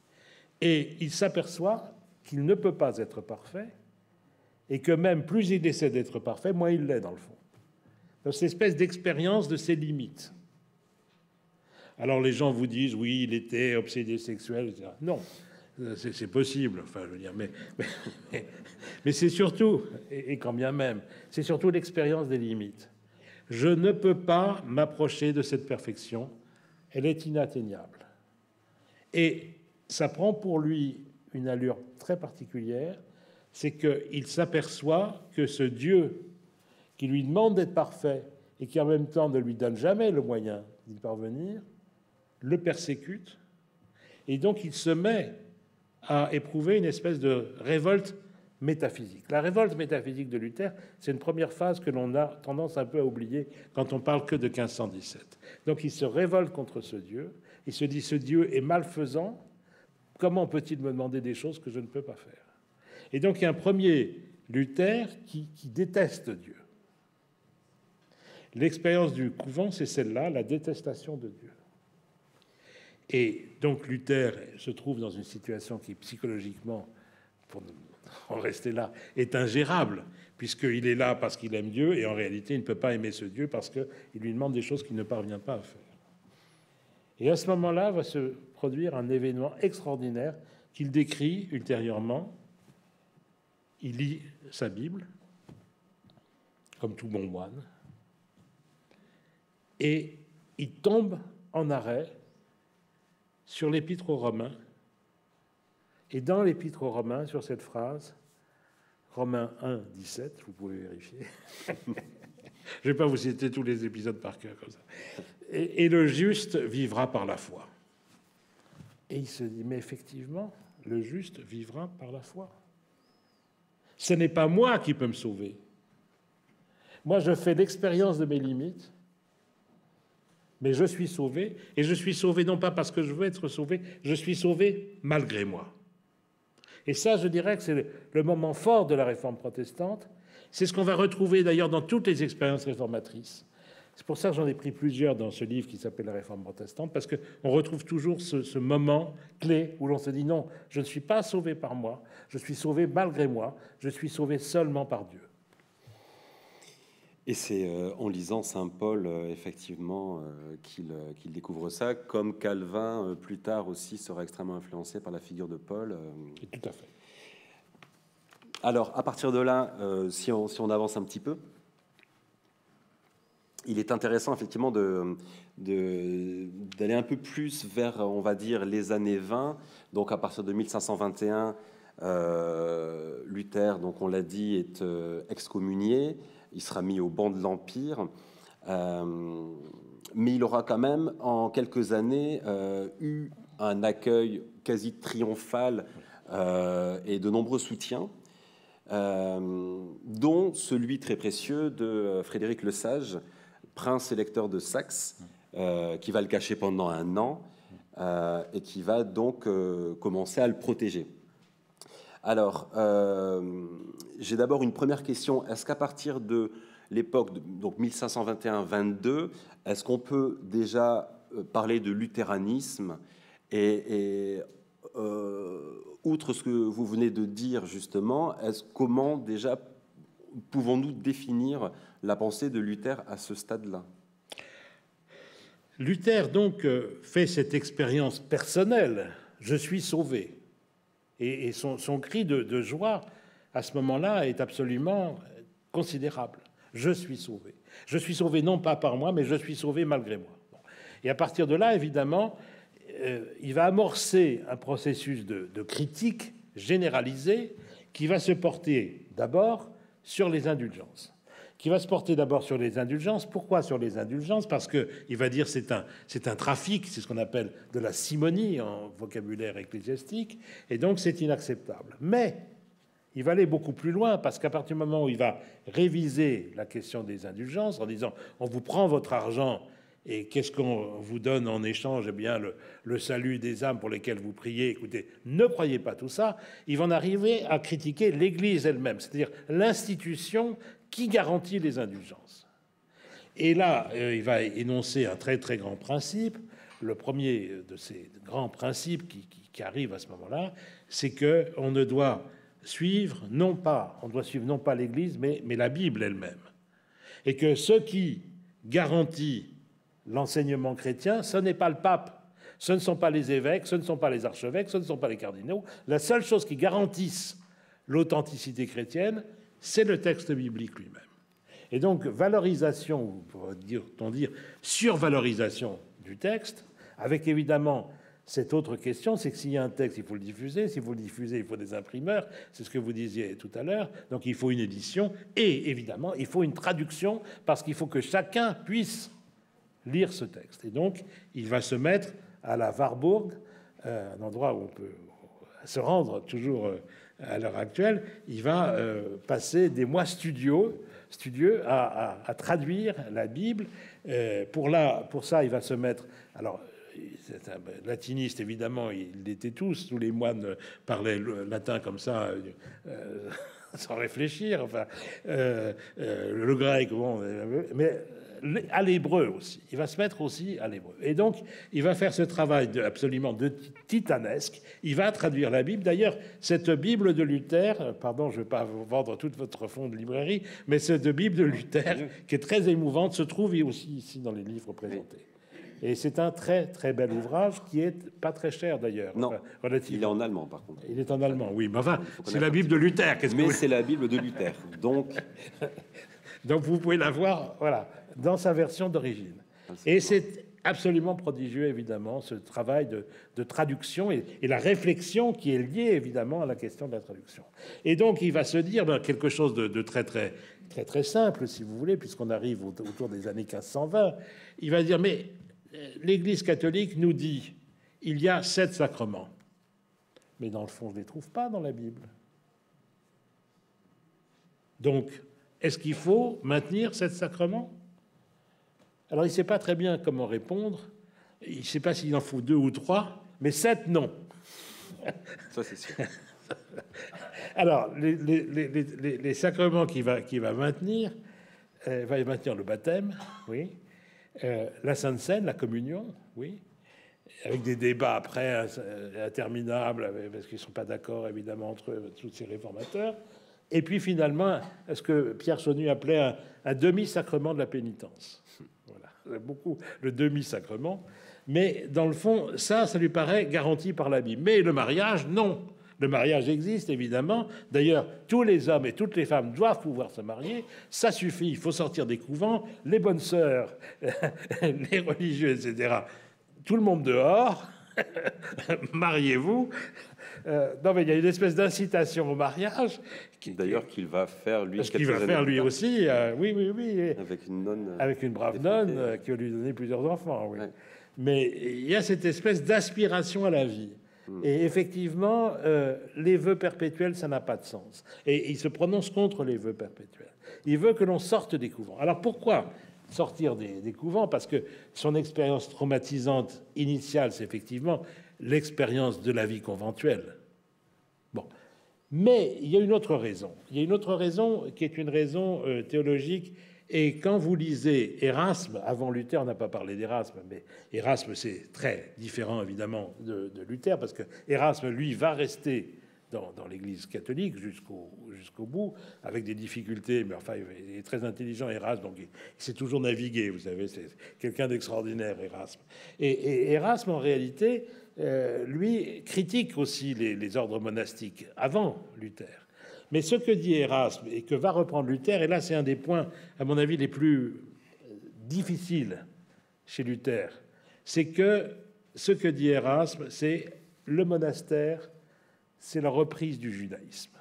et il s'aperçoit qu'il ne peut pas être parfait, et que même plus il essaie d'être parfait, moins il l'est dans le fond. Dans cette espèce d'expérience de ses limites. Alors les gens vous disent, oui, il était obsédé sexuel, et cetera. Non. C'est possible, enfin, je veux dire, mais, mais, mais c'est surtout, et, et quand bien même, c'est surtout l'expérience des limites. Je ne peux pas m'approcher de cette perfection, elle est inatteignable. Et ça prend pour lui une allure très particulière, c'est qu'il s'aperçoit que ce Dieu qui lui demande d'être parfait et qui en même temps ne lui donne jamais le moyen d'y parvenir, le persécute, et donc il se met à éprouver une espèce de révolte métaphysique. La révolte métaphysique de Luther, c'est une première phase que l'on a tendance un peu à oublier quand on parle que de quinze cent dix-sept. Donc il se révolte contre ce Dieu, il se dit « ce Dieu est malfaisant, comment peut-il me demander des choses que je ne peux pas faire ?» Et donc il y a un premier Luther qui, qui déteste Dieu. L'expérience du couvent, c'est celle-là, la détestation de Dieu. Et donc Luther se trouve dans une situation qui, psychologiquement, pour en rester là, est ingérable, puisqu'il est là parce qu'il aime Dieu, et en réalité, il ne peut pas aimer ce Dieu parce qu'il lui demande des choses qu'il ne parvient pas à faire. Et à ce moment-là, va se produire un événement extraordinaire qu'il décrit ultérieurement. Il lit sa Bible, comme tout bon moine, et il tombe en arrêt sur l'Épître aux Romains, et dans l'Épître aux Romains, sur cette phrase, Romains un, dix-sept, vous pouvez vérifier. Je ne vais pas vous citer tous les épisodes par cœur comme ça. Et, et le juste vivra par la foi. Et il se dit, mais effectivement, le juste vivra par la foi. Ce n'est pas moi qui peux me sauver. Moi, je fais l'expérience de mes limites, mais je suis sauvé, et je suis sauvé non pas parce que je veux être sauvé, je suis sauvé malgré moi. Et ça, je dirais que c'est le, le moment fort de la réforme protestante. C'est ce qu'on va retrouver d'ailleurs dans toutes les expériences réformatrices. C'est pour ça que j'en ai pris plusieurs dans ce livre qui s'appelle La réforme protestante, parce qu'on retrouve toujours ce, ce moment clé où l'on se dit non, je ne suis pas sauvé par moi, je suis sauvé malgré moi, je suis sauvé seulement par Dieu. Et c'est euh, en lisant Saint Paul, euh, effectivement, euh, qu'il euh, qu'il découvre ça, comme Calvin, euh, plus tard aussi, sera extrêmement influencé par la figure de Paul. Euh. Et tout à fait. Alors, à partir de là, euh, si, on, si on avance un petit peu, il est intéressant, effectivement, de, de, d'aller un peu plus vers, on va dire, les années vingt. Donc, à partir de mille cinq cent vingt et un, Euh, Luther, donc on l'a dit, est euh, excommunié. Il sera mis au banc de l'Empire. Euh, mais il aura quand même, en quelques années, euh, eu un accueil quasi triomphal euh, et de nombreux soutiens, euh, dont celui très précieux de Frédéric le Sage, prince électeur de Saxe, euh, qui va le cacher pendant un an euh, et qui va donc euh, commencer à le protéger. Alors, euh, j'ai d'abord une première question. Est-ce qu'à partir de l'époque, de, donc mille cinq cent vingt et un vingt-deux, est-ce qu'on peut déjà parler de luthéranisme et, et euh, outre ce que vous venez de dire justement, est-ce comment déjà pouvons-nous définir la pensée de Luther à ce stade-là? Luther donc fait cette expérience personnelle, je suis sauvé. Et, et son, son cri de, de joie à ce moment-là est absolument considérable. Je suis sauvé. Je suis sauvé non pas par moi, mais je suis sauvé malgré moi. Bon. Et à partir de là, évidemment, euh, il va amorcer un processus de, de critique généralisée qui va se porter d'abord sur les indulgences. Qui va se porter d'abord sur les indulgences. Pourquoi sur les indulgences? Parce qu'il va dire c'est un, c'est un trafic, c'est ce qu'on appelle de la simonie en vocabulaire ecclésiastique, et donc c'est inacceptable. Mais il va aller beaucoup plus loin, parce qu'à partir du moment où il va réviser la question des indulgences, en disant on vous prend votre argent, et qu'est-ce qu'on vous donne en échange? Eh bien, le, le salut des âmes pour lesquelles vous priez. Écoutez, ne croyez pas tout ça. Il va en arriver à critiquer l'Église elle-même, c'est-à-dire l'institution qui garantit les indulgences. Et là, euh, il va énoncer un très très grand principe. Le premier de ces grands principes qui, qui, qui arrive à ce moment-là, c'est que on ne doit suivre non pas, on doit suivre non pas l'Église, mais, mais la Bible elle-même, et que ce qui garantit l'enseignement chrétien, ce n'est pas le pape, ce ne sont pas les évêques, ce ne sont pas les archevêques, ce ne sont pas les cardinaux. La seule chose qui garantisse l'authenticité chrétienne, c'est le texte biblique lui-même. Et donc, valorisation, ou pourrait-on dire survalorisation du texte, avec évidemment cette autre question, c'est que s'il y a un texte, il faut le diffuser. Si vous le diffusez, il faut des imprimeurs. C'est ce que vous disiez tout à l'heure. Donc, il faut une édition. Et évidemment, il faut une traduction, parce qu'il faut que chacun puisse lire ce texte. Et donc, il va se mettre à la Warburg, euh, un endroit où on peut se rendre toujours euh, à l'heure actuelle. Il va euh, passer des mois studieux, studieux à, à, à traduire la Bible. Euh, pour, là, pour ça, il va se mettre... Alors, c'est un latiniste, évidemment, ils l'étaient tous. Tous les moines parlaient le latin comme ça, euh, sans réfléchir. Enfin, euh, euh, le grec, bon... Mais à l'hébreu aussi. Il va se mettre aussi à l'hébreu. Et donc, il va faire ce travail de, absolument de titanesque. Il va traduire la Bible. D'ailleurs, cette Bible de Luther, pardon, je ne vais pas vous vendre toute votre fond de librairie, mais cette Bible de Luther, qui est très émouvante, se trouve aussi ici dans les livres présentés. Et c'est un très, très bel ouvrage qui est pas très cher, d'ailleurs. Non, enfin, relativement. Il est en allemand, par contre. Il est en allemand, oui. Mais enfin, c'est la Bible de Luther. Mais que vous... c'est la Bible de Luther. Donc... Donc, vous pouvez la voir, voilà, dans sa version d'origine. Et c'est absolument prodigieux, évidemment, ce travail de, de traduction et, et la réflexion qui est liée, évidemment, à la question de la traduction. Et donc, il va se dire ben, quelque chose de, de très, très, très, très simple, si vous voulez, puisqu'on arrive autour des années quinze cent vingt. Il va dire, mais l'Église catholique nous dit, il y a sept sacrements. Mais dans le fond, je ne les trouve pas dans la Bible. Donc, est-ce qu'il faut maintenir sept sacrements? Alors, il ne sait pas très bien comment répondre. Il ne sait pas s'il en faut deux ou trois, mais sept, non. Ça, c'est sûr. Alors, les, les, les, les, les sacrements qu'il va, qu'il va maintenir, euh, va maintenir le baptême, oui, euh, la Sainte Seine, la communion, oui, avec des débats après euh, interminables, parce qu'ils ne sont pas d'accord, évidemment, entre tous ces réformateurs. Et puis finalement, ce que Pierre Chonu appelait un, un demi-sacrement de la pénitence. Voilà, beaucoup le demi-sacrement. Mais dans le fond, ça, ça lui paraît garanti par la Bible. Mais le mariage, non. Le mariage existe, évidemment. D'ailleurs, tous les hommes et toutes les femmes doivent pouvoir se marier. Ça suffit, il faut sortir des couvents. Les bonnes sœurs, les religieux, et cetera. Tout le monde dehors. mariez-vous. Euh, non, mais il y a une espèce d'incitation au mariage. D'ailleurs, qu'il va faire lui. Ce qu'il va faire lui aussi, euh, oui, oui, oui. Avec une nonne. Euh, avec une brave nonne euh, qui va lui donner plusieurs enfants, oui. Ouais. Mais il y a cette espèce d'aspiration à la vie. Mmh. Et effectivement, euh, les vœux perpétuels, ça n'a pas de sens. Et il se prononce contre les vœux perpétuels. Il veut que l'on sorte des couvents. Alors pourquoi sortir des, des couvents? Parce que son expérience traumatisante initiale, c'est effectivement l'expérience de la vie conventuelle. Bon. Mais il y a une autre raison. Il y a une autre raison qui est une raison euh, théologique. Et quand vous lisez Érasme, avant Luther, on n'a pas parlé d'Érasme, mais Érasme, c'est très différent, évidemment, de, de Luther, parce que Érasme, lui, va rester dans, dans l'Église catholique jusqu'au jusqu'au bout, avec des difficultés, mais enfin, il est très intelligent, Érasme, donc il, il sait toujours naviguer, vous savez, c'est quelqu'un d'extraordinaire, Érasme. Et, et Érasme, en réalité, euh, lui, critique aussi les, les ordres monastiques, avant Luther. Mais ce que dit Érasme et que va reprendre Luther, et là c'est un des points, à mon avis, les plus difficiles chez Luther, c'est que ce que dit Érasme, c'est le monastère, c'est la reprise du judaïsme.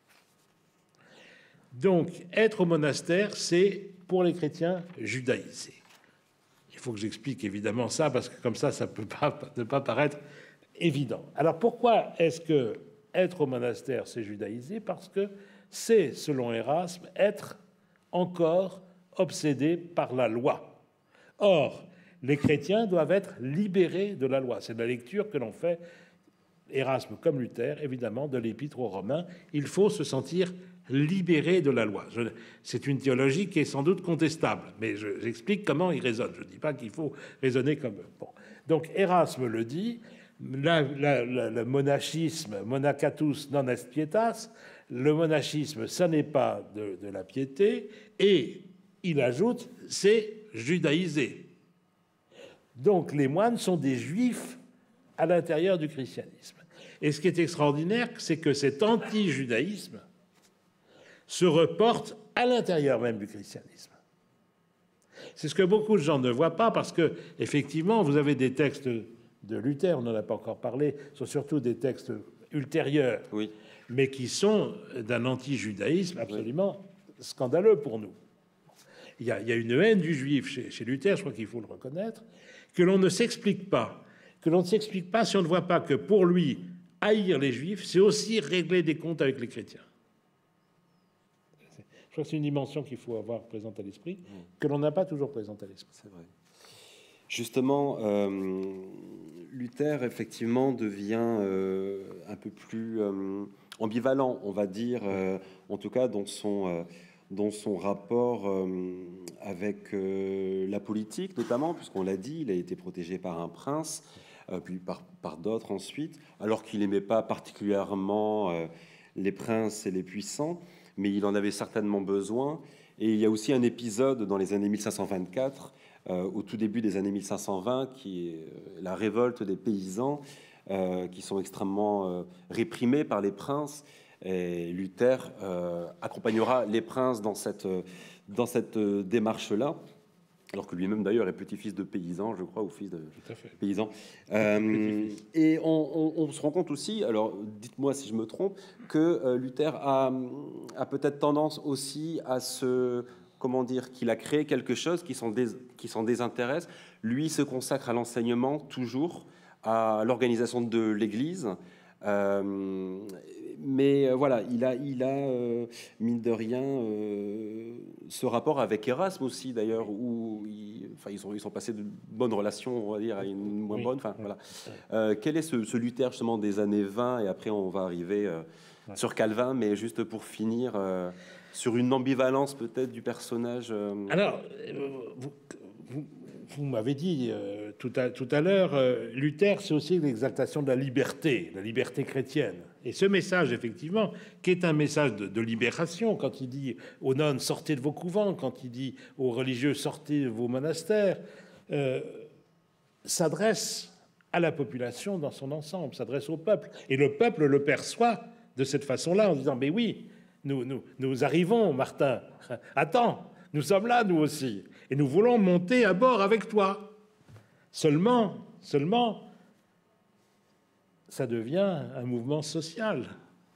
Donc, être au monastère, c'est, pour les chrétiens, judaïser. Il faut que j'explique évidemment ça, parce que comme ça, ça ne peut pas, ne pas paraître évident. Alors, pourquoi est-ce que être au monastère, c'est judaïser? Parce que c'est, selon Érasme, être encore obsédé par la loi. Or, les chrétiens doivent être libérés de la loi. C'est la lecture que l'on fait, Érasme comme Luther, évidemment, de l'Épître aux Romains. Il faut se sentir libéré de la loi. C'est une théologie qui est sans doute contestable, mais j'explique comment il raisonne. Je ne dis pas qu'il faut raisonner comme eux. Bon. Donc, Érasme le dit. La, la, la, le monachisme, monacatus non est pietas, le monachisme, ça n'est pas de, de la piété, et il ajoute, c'est judaïsé. Donc les moines sont des juifs à l'intérieur du christianisme. Et ce qui est extraordinaire, c'est que cet anti-judaïsme se reporte à l'intérieur même du christianisme. C'est ce que beaucoup de gens ne voient pas, parce que effectivement, vous avez des textes de Luther, on n'en a pas encore parlé, sont surtout des textes ultérieurs, oui, mais qui sont d'un anti-judaïsme absolument oui. scandaleux pour nous. Il y, a, il y a une haine du juif chez, chez Luther, je crois qu'il faut le reconnaître, que l'on ne s'explique pas, que l'on ne s'explique pas si on ne voit pas que pour lui, haïr les juifs, c'est aussi régler des comptes avec les chrétiens. Je crois que c'est une dimension qu'il faut avoir présente à l'esprit, mmh. que l'on n'a pas toujours présente à l'esprit. C'est vrai. Justement, euh, Luther, effectivement, devient euh, un peu plus euh, ambivalent, on va dire, euh, en tout cas dans son, euh, dans son rapport euh, avec euh, la politique, notamment, puisqu'on l'a dit, il a été protégé par un prince, euh, puis par, par d'autres ensuite, alors qu'il n'aimait pas particulièrement euh, les princes et les puissants, mais il en avait certainement besoin. Et il y a aussi un épisode dans les années mille cinq cent vingt-quatre, Euh, au tout début des années mille cinq cent vingt, qui est euh, la révolte des paysans, euh, qui sont extrêmement euh, réprimés par les princes. Et Luther euh, accompagnera les princes dans cette, dans cette démarche-là, alors que lui-même d'ailleurs est petit-fils de paysan, je crois, ou fils de paysan. Euh, et on, on, on se rend compte aussi, alors dites-moi si je me trompe, que euh, Luther a, a peut-être tendance aussi à se... comment dire, qu'il a créé quelque chose qui s'en dés, qui s'en désintéresse. Lui se consacre à l'enseignement, toujours, à l'organisation de l'Église. Euh, mais voilà, il a, il a euh, mine de rien, euh, ce rapport avec Érasme aussi, d'ailleurs, où il, enfin, ils, sont, ils sont passés de bonnes relations, on va dire, à une moins oui. bonne. Enfin, voilà. Euh, quel est ce, ce Luther, justement, des années vingt, et après on va arriver euh, ouais. sur Calvin, mais juste pour finir... Euh, sur une ambivalence peut-être du personnage. Euh... Alors, vous, vous, vous m'avez dit euh, tout à, tout à l'heure, euh, Luther, c'est aussi l'exaltation de la liberté, la liberté chrétienne. Et ce message, effectivement, qui est un message de, de libération, quand il dit aux nonnes, sortez de vos couvents, quand il dit aux religieux, sortez de vos monastères, euh, s'adresse à la population dans son ensemble, s'adresse au peuple. Et le peuple le perçoit de cette façon-là, en disant, mais oui, Nous, nous, nous arrivons, Martin. Attends, nous sommes là, nous aussi. Et nous voulons monter à bord avec toi. Seulement, seulement, ça devient un mouvement social.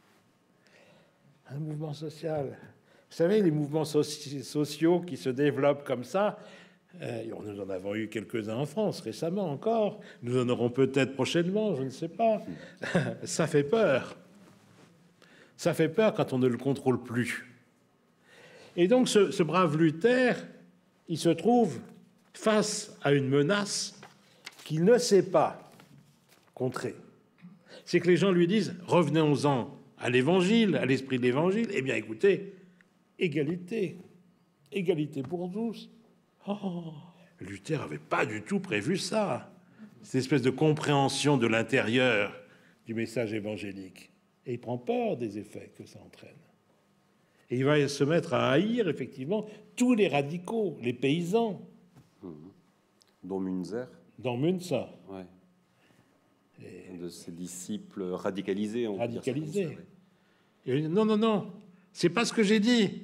Un mouvement social. Vous savez, les mouvements soci sociaux qui se développent comme ça, euh, nous en avons eu quelques-uns en France récemment encore, nous en aurons peut-être prochainement, je ne sais pas. Ça fait peur. Ça fait peur quand on ne le contrôle plus. Et donc ce, ce brave Luther, il se trouve face à une menace qu'il ne sait pas contrer. C'est que les gens lui disent « revenons-en à l'Évangile, à l'esprit de l'Évangile ». Eh bien, écoutez, égalité, égalité pour tous. Oh, Luther n'avait pas du tout prévu ça, cette espèce de compréhension de l'intérieur du message évangélique. Et il prend peur des effets que ça entraîne. Et il va se mettre à haïr, effectivement, tous les radicaux, les paysans. Mmh. Dont Münzer. Dans Münzer. Ouais. Et de ses disciples radicalisés. On radicalisés. Ça, ouais. Et non, non, non, c'est pas ce que j'ai dit.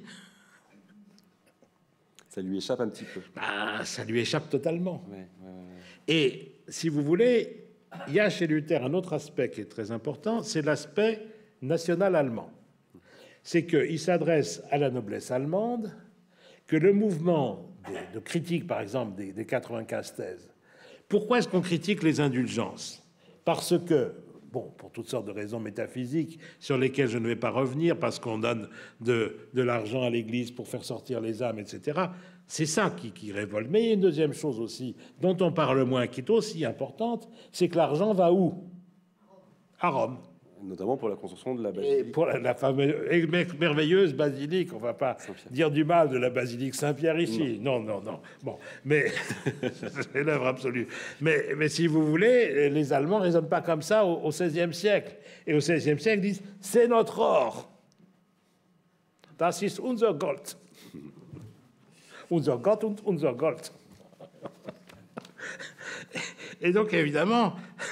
Ça lui échappe un petit peu. Bah, ça lui échappe totalement. Ouais, ouais, ouais. Et si vous voulez, il y a chez Luther un autre aspect qui est très important, c'est l'aspect national allemand. C'est qu'il s'adresse à la noblesse allemande, que le mouvement de, de critique, par exemple, des, des quatre-vingt-quinze thèses. Pourquoi est-ce qu'on critique les indulgences? Parce que, bon, pour toutes sortes de raisons métaphysiques sur lesquelles je ne vais pas revenir, parce qu'on donne de, de l'argent à l'Église pour faire sortir les âmes, et cetera. C'est ça qui, qui révolte. Mais il y a une deuxième chose aussi, dont on parle moins, qui est aussi importante, c'est que l'argent va où? À Rome. Notamment pour la construction de la basilique. Et pour la, la fameuse, merveilleuse basilique, on ne va pas dire du mal de la basilique Saint-Pierre ici. Non, non, non. non. Bon, mais c'est l'œuvre absolue. Mais, mais si vous voulez, les Allemands ne raisonnent pas comme ça au seizième siècle. Et au seizième siècle, ils disent c'est notre or. Das ist unser Gold. Unser Gott und unser Gold. Et donc, évidemment,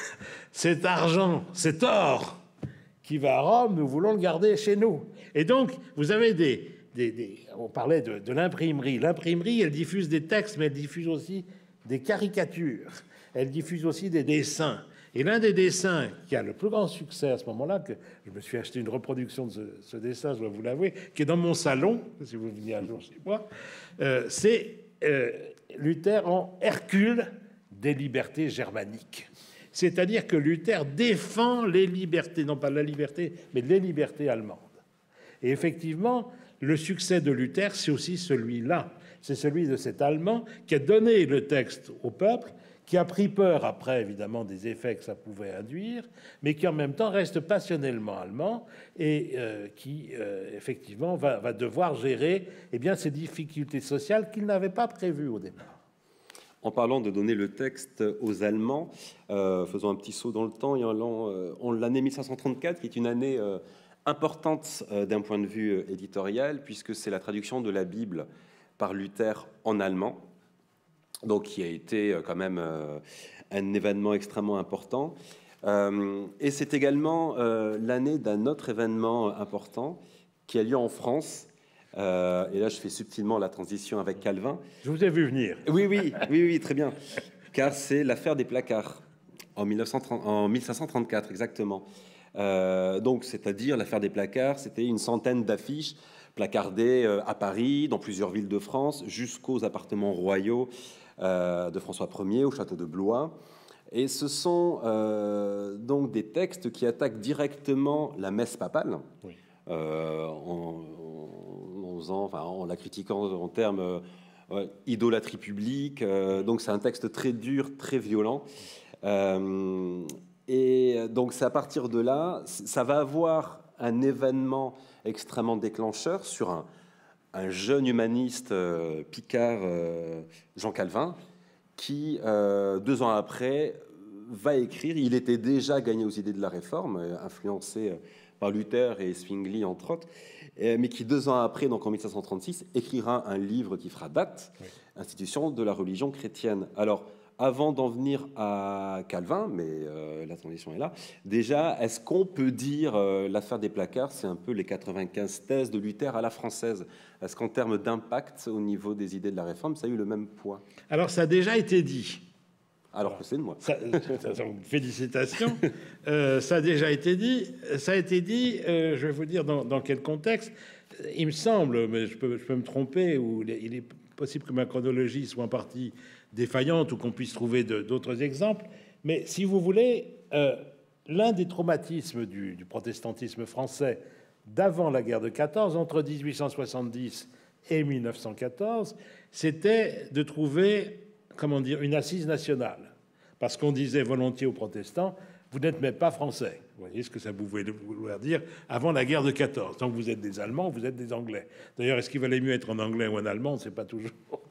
cet argent, cet or qui va à Rome, nous voulons le garder chez nous. Et donc, vous avez des... des, des on parlait de, de l'imprimerie. L'imprimerie, elle diffuse des textes, mais elle diffuse aussi des caricatures. Elle diffuse aussi des dessins. Et l'un des dessins qui a le plus grand succès à ce moment-là, que je me suis acheté une reproduction de ce, ce dessin, je dois vous l'avouer, qui est dans mon salon, si vous veniez un jour chez moi, euh, c'est euh, Luther en Hercule des libertés germaniques. C'est-à-dire que Luther défend les libertés, non pas la liberté, mais les libertés allemandes. Et effectivement, le succès de Luther, c'est aussi celui-là. C'est celui de cet Allemand qui a donné le texte au peuple, qui a pris peur après, évidemment, des effets que ça pouvait induire, mais qui en même temps reste passionnellement allemand et euh, qui, euh, effectivement, va, va devoir gérer eh bien, ces difficultés sociales qu'il n'avait pas prévues au départ. En parlant de donner le texte aux Allemands, euh, faisons un petit saut dans le temps, et en, euh, en l'année mille cinq cent trente-quatre, qui est une année euh, importante euh, d'un point de vue euh, éditorial, puisque c'est la traduction de la Bible par Luther en allemand, donc qui a été euh, quand même euh, un événement extrêmement important. Euh, et c'est également euh, l'année d'un autre événement important qui a lieu en France. Euh, et là, je fais subtilement la transition avec Calvin. Je vous ai vu venir. Oui, oui, oui, oui, très bien. Car c'est l'affaire des placards en, mille neuf cent trente, en mille cinq cent trente-quatre, exactement. Euh, donc, c'est-à-dire l'affaire des placards, c'était une centaine d'affiches placardées euh, à Paris, dans plusieurs villes de France, jusqu'aux appartements royaux euh, de François Ier, au château de Blois. Et ce sont euh, donc des textes qui attaquent directement la messe papale. Oui. Euh, en, en, faisant, enfin, en la critiquant en termes euh, ouais, idolâtrie publique. Euh, donc c'est un texte très dur, très violent. Euh, et donc c'est à partir de là, ça va avoir un événement extrêmement déclencheur sur un, un jeune humaniste euh, picard, euh, Jean Calvin, qui, euh, deux ans après, va écrire. Il était déjà gagné aux idées de la Réforme, influencé par Luther et Zwingli, entre autres, mais qui, deux ans après, donc en mille cinq cent trente-six, écrira un livre qui fera date, oui. Institution de la religion chrétienne. Alors, avant d'en venir à Calvin, mais euh, la transition est là, déjà, est-ce qu'on peut dire euh, l'affaire des placards, c'est un peu les quatre-vingt-quinze thèses de Luther à la française? Est-ce qu'en termes d'impact au niveau des idées de la Réforme, ça a eu le même poids? Alors, ça a déjà été dit. Alors voilà. que c'est de moi. Ça, ça, ça, félicitations. euh, ça a déjà été dit. Ça a été dit, euh, je vais vous dire dans, dans quel contexte. Il me semble, mais je peux, je peux me tromper, ou il est possible que ma chronologie soit en partie défaillante ou qu'on puisse trouver d'autres exemples. Mais si vous voulez, euh, l'un des traumatismes du, du protestantisme français d'avant la guerre de quatorze, entre mille huit cent soixante-dix et mille neuf cent quatorze, c'était de trouver, comment dire, une assise nationale. Parce qu'on disait volontiers aux protestants, vous n'êtes même pas français. Vous voyez ce que ça pouvait vouloir dire avant la guerre de quatorze. Donc vous êtes des Allemands, vous êtes des Anglais. D'ailleurs, est-ce qu'il valait mieux être en anglais ou en allemand? On ne sait pas toujours.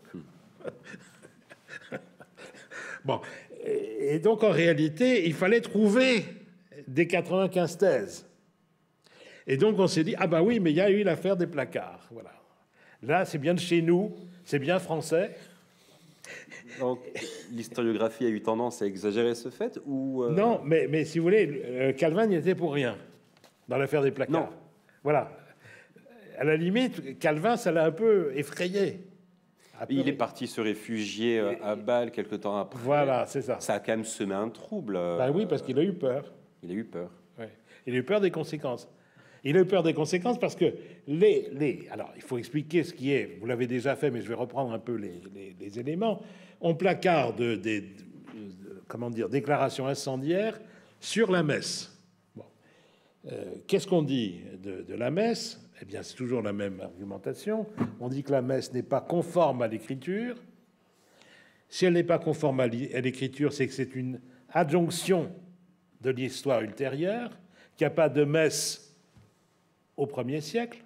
Bon. Et donc, en réalité, il fallait trouver des quatre-vingt-quinze thèses. Et donc, on s'est dit, ah ben oui, mais il y a eu l'affaire des placards. Voilà. Là, c'est bien de chez nous, c'est bien français. Donc, l'historiographie a eu tendance à exagérer ce fait ou euh... Non, mais, mais si vous voulez, euh, Calvin n'y était pour rien dans l'affaire des placards. Non. Voilà. À la limite, Calvin, ça l'a un peu effrayé. Un peu... Il est parti se réfugier à Bâle quelque temps après. Voilà, c'est ça. Ça a quand même semé un trouble. Ben oui, parce qu'il a eu peur. Il a eu peur. Ouais. Il a eu peur des conséquences. Il a eu peur des conséquences parce que les... les alors, il faut expliquer ce qui est... Vous l'avez déjà fait, mais je vais reprendre un peu les, les, les éléments. On placarde des, des de, comment dire, déclarations incendiaires sur la messe. Bon. Euh, Qu'est-ce qu'on dit de, de la messe? Eh bien, c'est toujours la même argumentation. On dit que la messe n'est pas conforme à l'Écriture. Si elle n'est pas conforme à l'Écriture, c'est que c'est une adjonction de l'histoire ultérieure, qu'il n'y a pas de messe au premier siècle,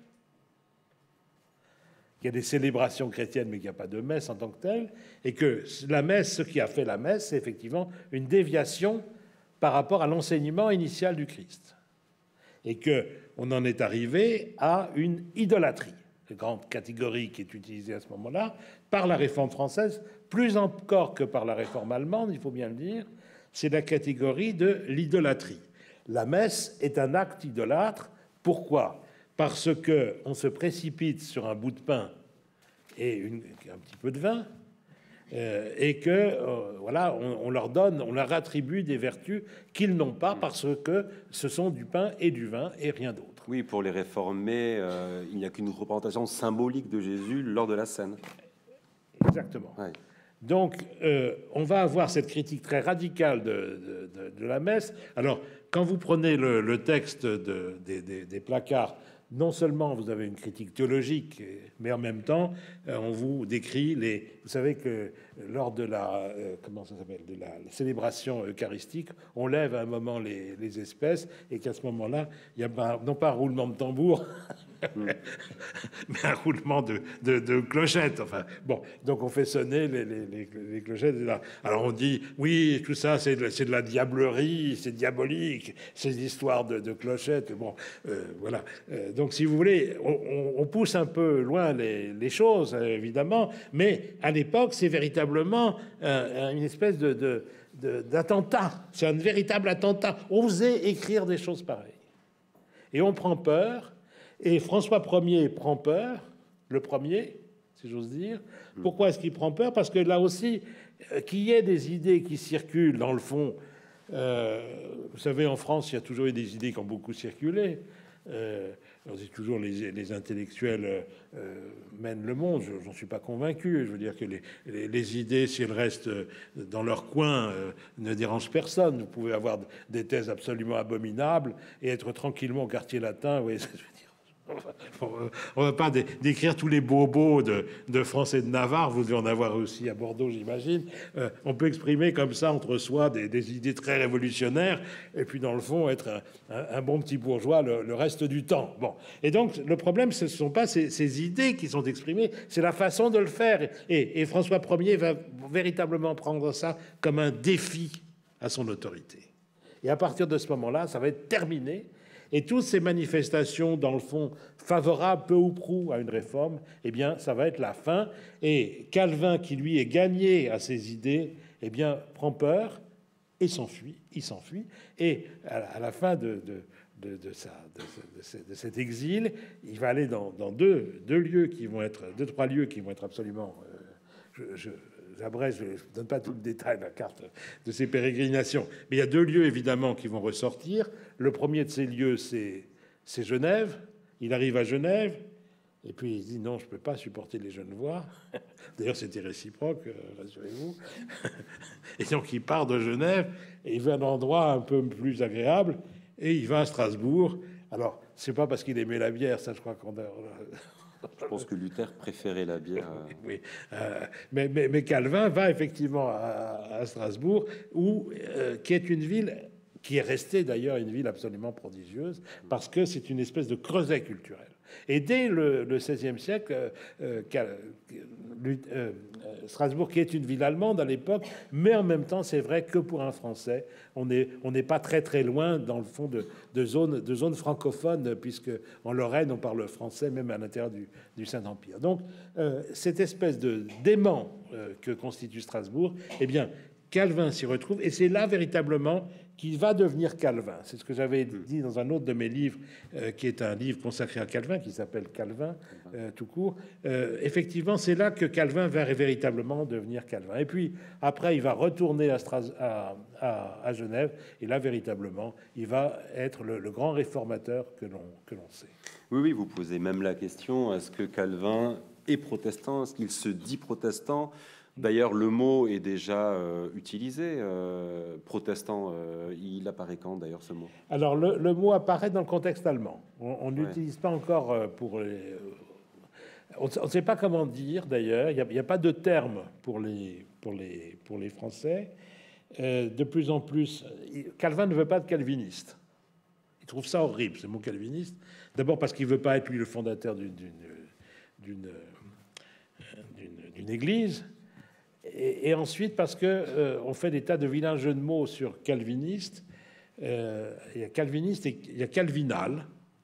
qu'il y a des célébrations chrétiennes, mais qu'il n'y a pas de messe en tant que telle, et que la messe, ce qui a fait la messe, c'est effectivement une déviation par rapport à l'enseignement initial du Christ. Et qu'on en est arrivé à une idolâtrie, la grande catégorie qui est utilisée à ce moment-là, par la Réforme française, plus encore que par la Réforme allemande, il faut bien le dire, c'est la catégorie de l'idolâtrie. La messe est un acte idolâtre. Pourquoi? Parce qu'on se précipite sur un bout de pain et une, un petit peu de vin, euh, et que euh, voilà, on, on leur donne, on leur attribue des vertus qu'ils n'ont pas parce que ce sont du pain et du vin et rien d'autre. Oui, pour les réformés, euh, il n'y a qu'une représentation symbolique de Jésus lors de la scène. Exactement. Ouais. Donc, euh, on va avoir cette critique très radicale de, de, de, de la messe. Alors, quand vous prenez le, le texte de, des, des, des placards, non seulement vous avez une critique théologique, mais en même temps, euh, on vous décrit les... Vous savez que lors de la... Euh, comment ça s'appelle? De la, la célébration eucharistique, on lève à un moment les, les espèces, et qu'à ce moment-là, il y a pas, non pas un roulement de tambour, mais un roulement de, de, de clochettes. Enfin, bon, donc on fait sonner les, les, les, les clochettes. Alors on dit, oui, tout ça, c'est de, de la diablerie, c'est diabolique, ces histoires de, de clochettes. Bon, euh, voilà. Euh, donc, si vous voulez, on, on pousse un peu loin les, les choses, évidemment, mais à l'époque, c'est véritablement euh, une espèce de, de, de, d'attentat. C'est un véritable attentat. Oser écrire des choses pareilles. Et on prend peur. Et François Ier prend peur, le premier, si j'ose dire. Pourquoi est-ce qu'il prend peur? Parce que là aussi, euh, qu'il y ait des idées qui circulent dans le fond. Euh, vous savez, en France, il y a toujours eu des idées qui ont beaucoup circulé. Euh, c'est toujours les, les intellectuels euh, mènent le monde. Je n'en suis pas convaincu. Je veux dire que les, les, les idées, si elles restent dans leur coin, euh, ne dérangent personne. Vous pouvez avoir des thèses absolument abominables et être tranquillement au quartier latin. Vous voyez ce que je veux dire? On ne va pas décrire tous les bobos de, de France et de Navarre, vous devez en avoir aussi à Bordeaux, j'imagine. Euh, on peut exprimer comme ça entre soi des, des idées très révolutionnaires, et puis dans le fond être un, un, un bon petit bourgeois le, le reste du temps. Bon. Et donc le problème, ce ne sont pas ces, ces idées qui sont exprimées, c'est la façon de le faire. Et, et François Ier va véritablement prendre ça comme un défi à son autorité. Et à partir de ce moment-là, ça va être terminé. Et toutes ces manifestations, dans le fond, favorables peu ou prou à une réforme, eh bien, ça va être la fin. Et Calvin, qui lui est gagné à ses idées, eh bien, prend peur et s'enfuit. Il s'enfuit. Et à la fin de, de, de, de, sa, de, de cet exil, il va aller dans, dans deux, deux lieux qui vont être, deux, trois lieux qui vont être absolument, euh, je, je, j'abrège, je ne donne pas tout le détail, la carte de ses pérégrinations. Mais il y a deux lieux, évidemment, qui vont ressortir. Le premier de ces lieux, c'est Genève. Il arrive à Genève, et puis il dit non, je ne peux pas supporter les Genevois. D'ailleurs, c'était réciproque, rassurez-vous. Et donc, il part de Genève, et il va à un endroit un peu plus agréable, et il va à Strasbourg. Alors, c'est pas parce qu'il aimait la bière, ça, je crois qu'on a... Je pense que Luther préférait la bière. Oui, oui. Euh, mais, mais, mais Calvin va effectivement à, à Strasbourg, où, euh, qui est une ville qui est restée d'ailleurs une ville absolument prodigieuse, parce que c'est une espèce de creuset culturel. Et dès le, le seizième siècle, euh, euh, Strasbourg, qui est une ville allemande à l'époque, mais en même temps, c'est vrai que pour un Français, on n'est on n'est pas très très loin, dans le fond, de, de zones de zone francophones, puisque en Lorraine, on parle français, même à l'intérieur du, du Saint-Empire. Donc, euh, cette espèce de d'aimant euh, que constitue Strasbourg, eh bien, Calvin s'y retrouve, et c'est là véritablement qu'il va devenir Calvin. C'est ce que j'avais dit dans un autre de mes livres, euh, qui est un livre consacré à Calvin, qui s'appelle Calvin, euh, tout court. Euh, effectivement, c'est là que Calvin va véritablement devenir Calvin. Et puis, après, il va retourner à, Stras à, à, à Genève, et là, véritablement, il va être le, le grand réformateur que l'on que l'on sait. Oui, oui, vous posez même la question, est-ce que Calvin est protestant? Est-ce qu'il se dit protestant? D'ailleurs, le mot est déjà euh, utilisé, euh, protestant. Euh, il apparaît quand, d'ailleurs, ce mot? Alors, le, le mot apparaît dans le contexte allemand. On n'utilise ouais. pas encore pour les... On ne sait pas comment dire, d'ailleurs. Il n'y a, a pas de terme pour les, pour les, pour les Français. Euh, de plus en plus... Calvin ne veut pas de calviniste. Il trouve ça horrible, ce mot calviniste. D'abord parce qu'il ne veut pas être, lui, le fondateur d'une d'une église. Et, et ensuite parce que euh, on fait des tas de vilains jeux de mots sur calviniste. Euh, il y a calviniste et il y a calvinal.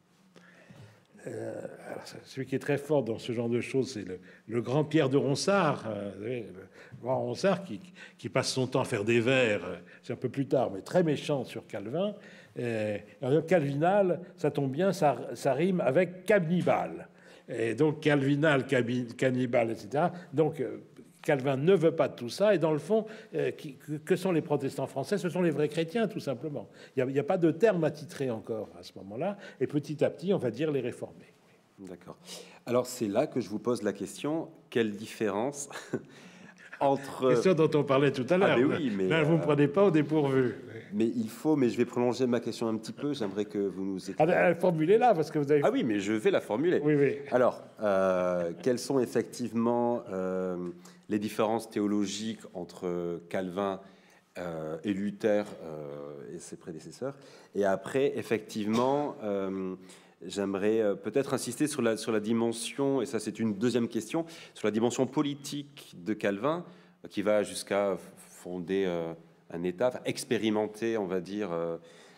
Euh, alors, celui qui est très fort dans ce genre de choses, c'est le, le grand Pierre de Ronsard, euh, le grand Ronsard qui, qui passe son temps à faire des vers. C'est un peu plus tard, mais très méchant sur Calvin. Euh, alors, calvinal, ça tombe bien, ça, ça rime avec cannibale. Et donc calvinal, cannibale, et cetera. Donc euh, Calvin ne veut pas de tout ça, et dans le fond, euh, qui, que sont les protestants français? Ce sont les vrais chrétiens, tout simplement. Il n'y a, a pas de terme attitré encore à ce moment-là, et petit à petit, on va dire les réformés. D'accord. Alors c'est là que je vous pose la question, quelle différence entre... Question dont on parlait tout à l'heure. Ah, mais oui, mais... Là, vous ne me prenez pas au dépourvu. Mais il faut, mais je vais prolonger ma question un petit peu, j'aimerais que vous nous expliquiez. Ah, formulez-la, parce que vous avez... Ah oui, mais je vais la formuler. Oui, oui. Alors, euh, quelles sont effectivement... Euh, les différences théologiques entre Calvin euh, et Luther euh, et ses prédécesseurs. Et après, effectivement, euh, j'aimerais peut-être insister sur la, sur la dimension, et ça c'est une deuxième question, sur la dimension politique de Calvin, qui va jusqu'à fonder euh, un État, enfin, expérimenter, on va dire, euh,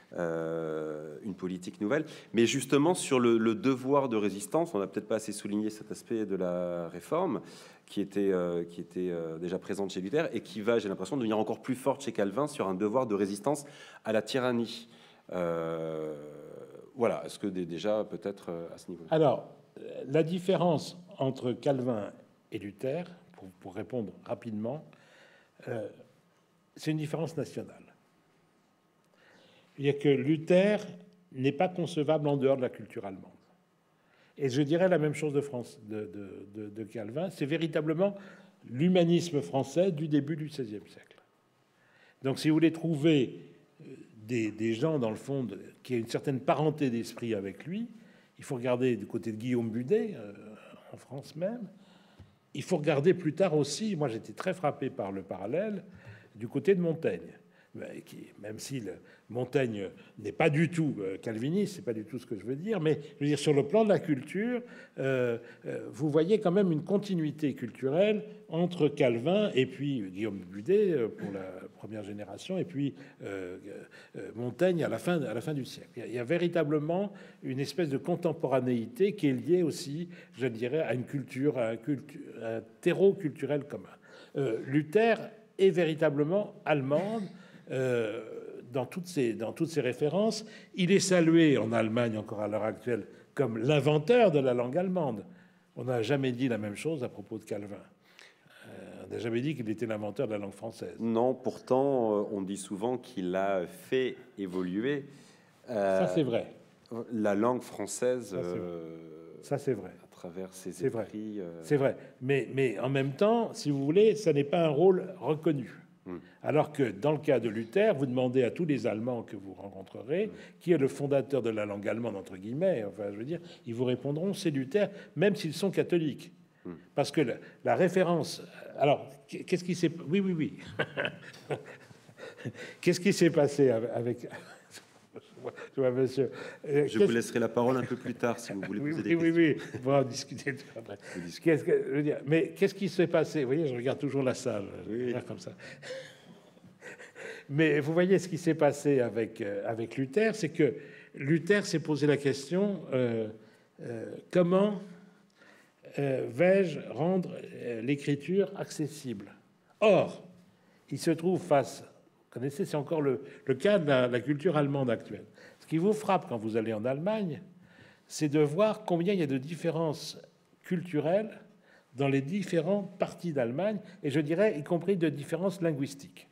euh, une politique nouvelle. Mais justement, sur le, le devoir de résistance, on n'a peut-être pas assez souligné cet aspect de la réforme, qui était, euh, qui était euh, déjà présente chez Luther et qui va, j'ai l'impression, devenir encore plus forte chez Calvin sur un devoir de résistance à la tyrannie. Euh, voilà, est-ce que déjà, peut-être à ce niveau? Alors, la différence entre Calvin et Luther, pour, pour répondre rapidement, euh, c'est une différence nationale. Il y a que Luther n'est pas concevable en dehors de la culture allemande. Et je dirais la même chose de, France, de, de, de, de Calvin. C'est véritablement l'humanisme français du début du seizième siècle. Donc, si vous voulez trouver des, des gens, dans le fond, de, qui ont une certaine parenté d'esprit avec lui, il faut regarder du côté de Guillaume Budet, euh, en France même. Il faut regarder plus tard aussi, moi j'étais très frappé par le parallèle, du côté de Montaigne. Qui, même si le, Montaigne n'est pas du tout euh, calviniste, c'est pas du tout ce que je veux dire, mais je veux dire sur le plan de la culture, euh, euh, vous voyez quand même une continuité culturelle entre Calvin et puis Guillaume Budet euh, pour la première génération, et puis euh, euh, Montaigne à la fin à la fin du siècle. Il y, a, il y a véritablement une espèce de contemporanéité qui est liée aussi, je dirais, à une culture, à un, cultu, à un terreau culturel commun. Euh, Luther est véritablement allemande. Euh, dans, toutes ces, dans toutes ces références. Il est salué en Allemagne encore à l'heure actuelle comme l'inventeur de la langue allemande. On n'a jamais dit la même chose à propos de Calvin. Euh, on n'a jamais dit qu'il était l'inventeur de la langue française. Non, pourtant, on dit souvent qu'il a fait évoluer euh, ça c'est vrai. La langue française. Ça c'est vrai. À travers ses c'est écrits. Vrai. Euh... C'est vrai. Mais, mais en même temps, si vous voulez, ça n'est pas un rôle reconnu. Hum. Alors que dans le cas de Luther, vous demandez à tous les Allemands que vous rencontrerez, hum. qui est le fondateur de la langue allemande, entre guillemets, enfin, je veux dire, ils vous répondront, c'est Luther, même s'ils sont catholiques. Hum. Parce que la, la référence... Alors, qu'est-ce qui s'est... Oui, oui, oui. Qu'est-ce qui s'est passé avec... Je, vois, monsieur. Je vous laisserai la parole un peu plus tard si vous voulez oui, poser oui, des oui, questions. Oui, oui, on va en discuter après. Qu'est-ce que, je veux dire, mais qu'est-ce qui s'est passé? Vous voyez, je regarde toujours la salle, je oui. regarde comme ça. Mais vous voyez ce qui s'est passé avec, euh, avec Luther, c'est que Luther s'est posé la question euh, euh, comment euh, vais-je rendre euh, l'écriture accessible? Or, il se trouve face... Vous connaissez, c'est encore le, le cas de la, la culture allemande actuelle. Ce qui vous frappe quand vous allez en Allemagne, c'est de voir combien il y a de différences culturelles dans les différentes parties d'Allemagne, et je dirais y compris de différences linguistiques.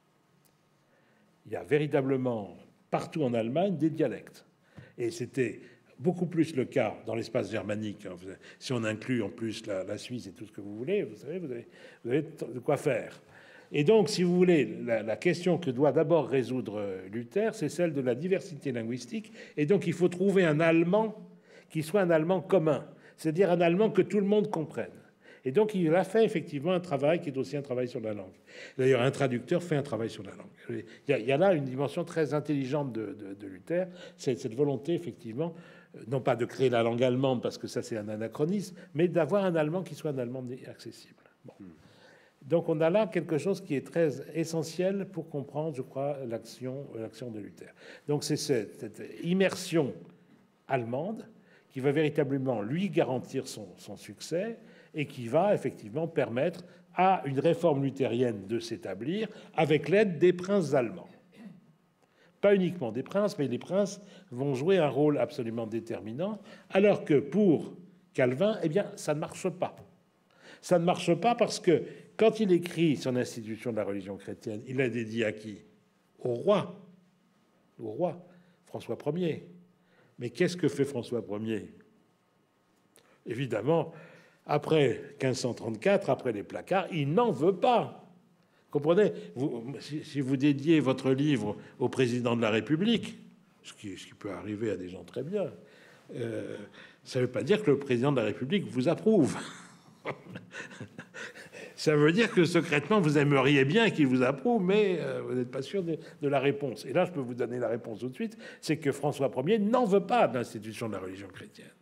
Il y a véritablement partout en Allemagne des dialectes. Et c'était beaucoup plus le cas dans l'espace germanique. Si on inclut en plus la, la Suisse et tout ce que vous voulez, vous savez, vous avez, vous avez de quoi faire. Et donc, si vous voulez, la, la question que doit d'abord résoudre Luther, c'est celle de la diversité linguistique. Et donc, il faut trouver un allemand qui soit un allemand commun, c'est-à-dire un allemand que tout le monde comprenne. Et donc, il a fait effectivement un travail qui est aussi un travail sur la langue. D'ailleurs, un traducteur fait un travail sur la langue. Il y a, il y a là une dimension très intelligente de, de, de Luther, c'est cette volonté, effectivement, non pas de créer la langue allemande, parce que ça, c'est un anachronisme, mais d'avoir un allemand qui soit un allemand accessible. Bon. Donc on a là quelque chose qui est très essentiel pour comprendre, je crois, l'action, l'action de Luther. Donc c'est cette, cette immersion allemande qui va véritablement lui garantir son, son succès et qui va effectivement permettre à une réforme luthérienne de s'établir avec l'aide des princes allemands. Pas uniquement des princes, mais les princes vont jouer un rôle absolument déterminant, alors que pour Calvin, eh bien, ça ne marche pas. Ça ne marche pas parce que quand il écrit son institution de la religion chrétienne, il l'a dédié à qui? Au roi. Au roi, François Ier. Mais qu'est-ce que fait François Ier? Évidemment, après quinze cent trente-quatre, après les placards, il n'en veut pas. Comprenez? Vous, si, si vous dédiez votre livre au président de la République, ce qui, ce qui peut arriver à des gens très bien, euh, ça ne veut pas dire que le président de la République vous approuve. Ça veut dire que secrètement, vous aimeriez bien qu'il vous approuve, mais euh, vous n'êtes pas sûr de, de la réponse. Et là, je peux vous donner la réponse tout de suite, c'est que François Ier n'en veut pas de l'institution de la religion chrétienne.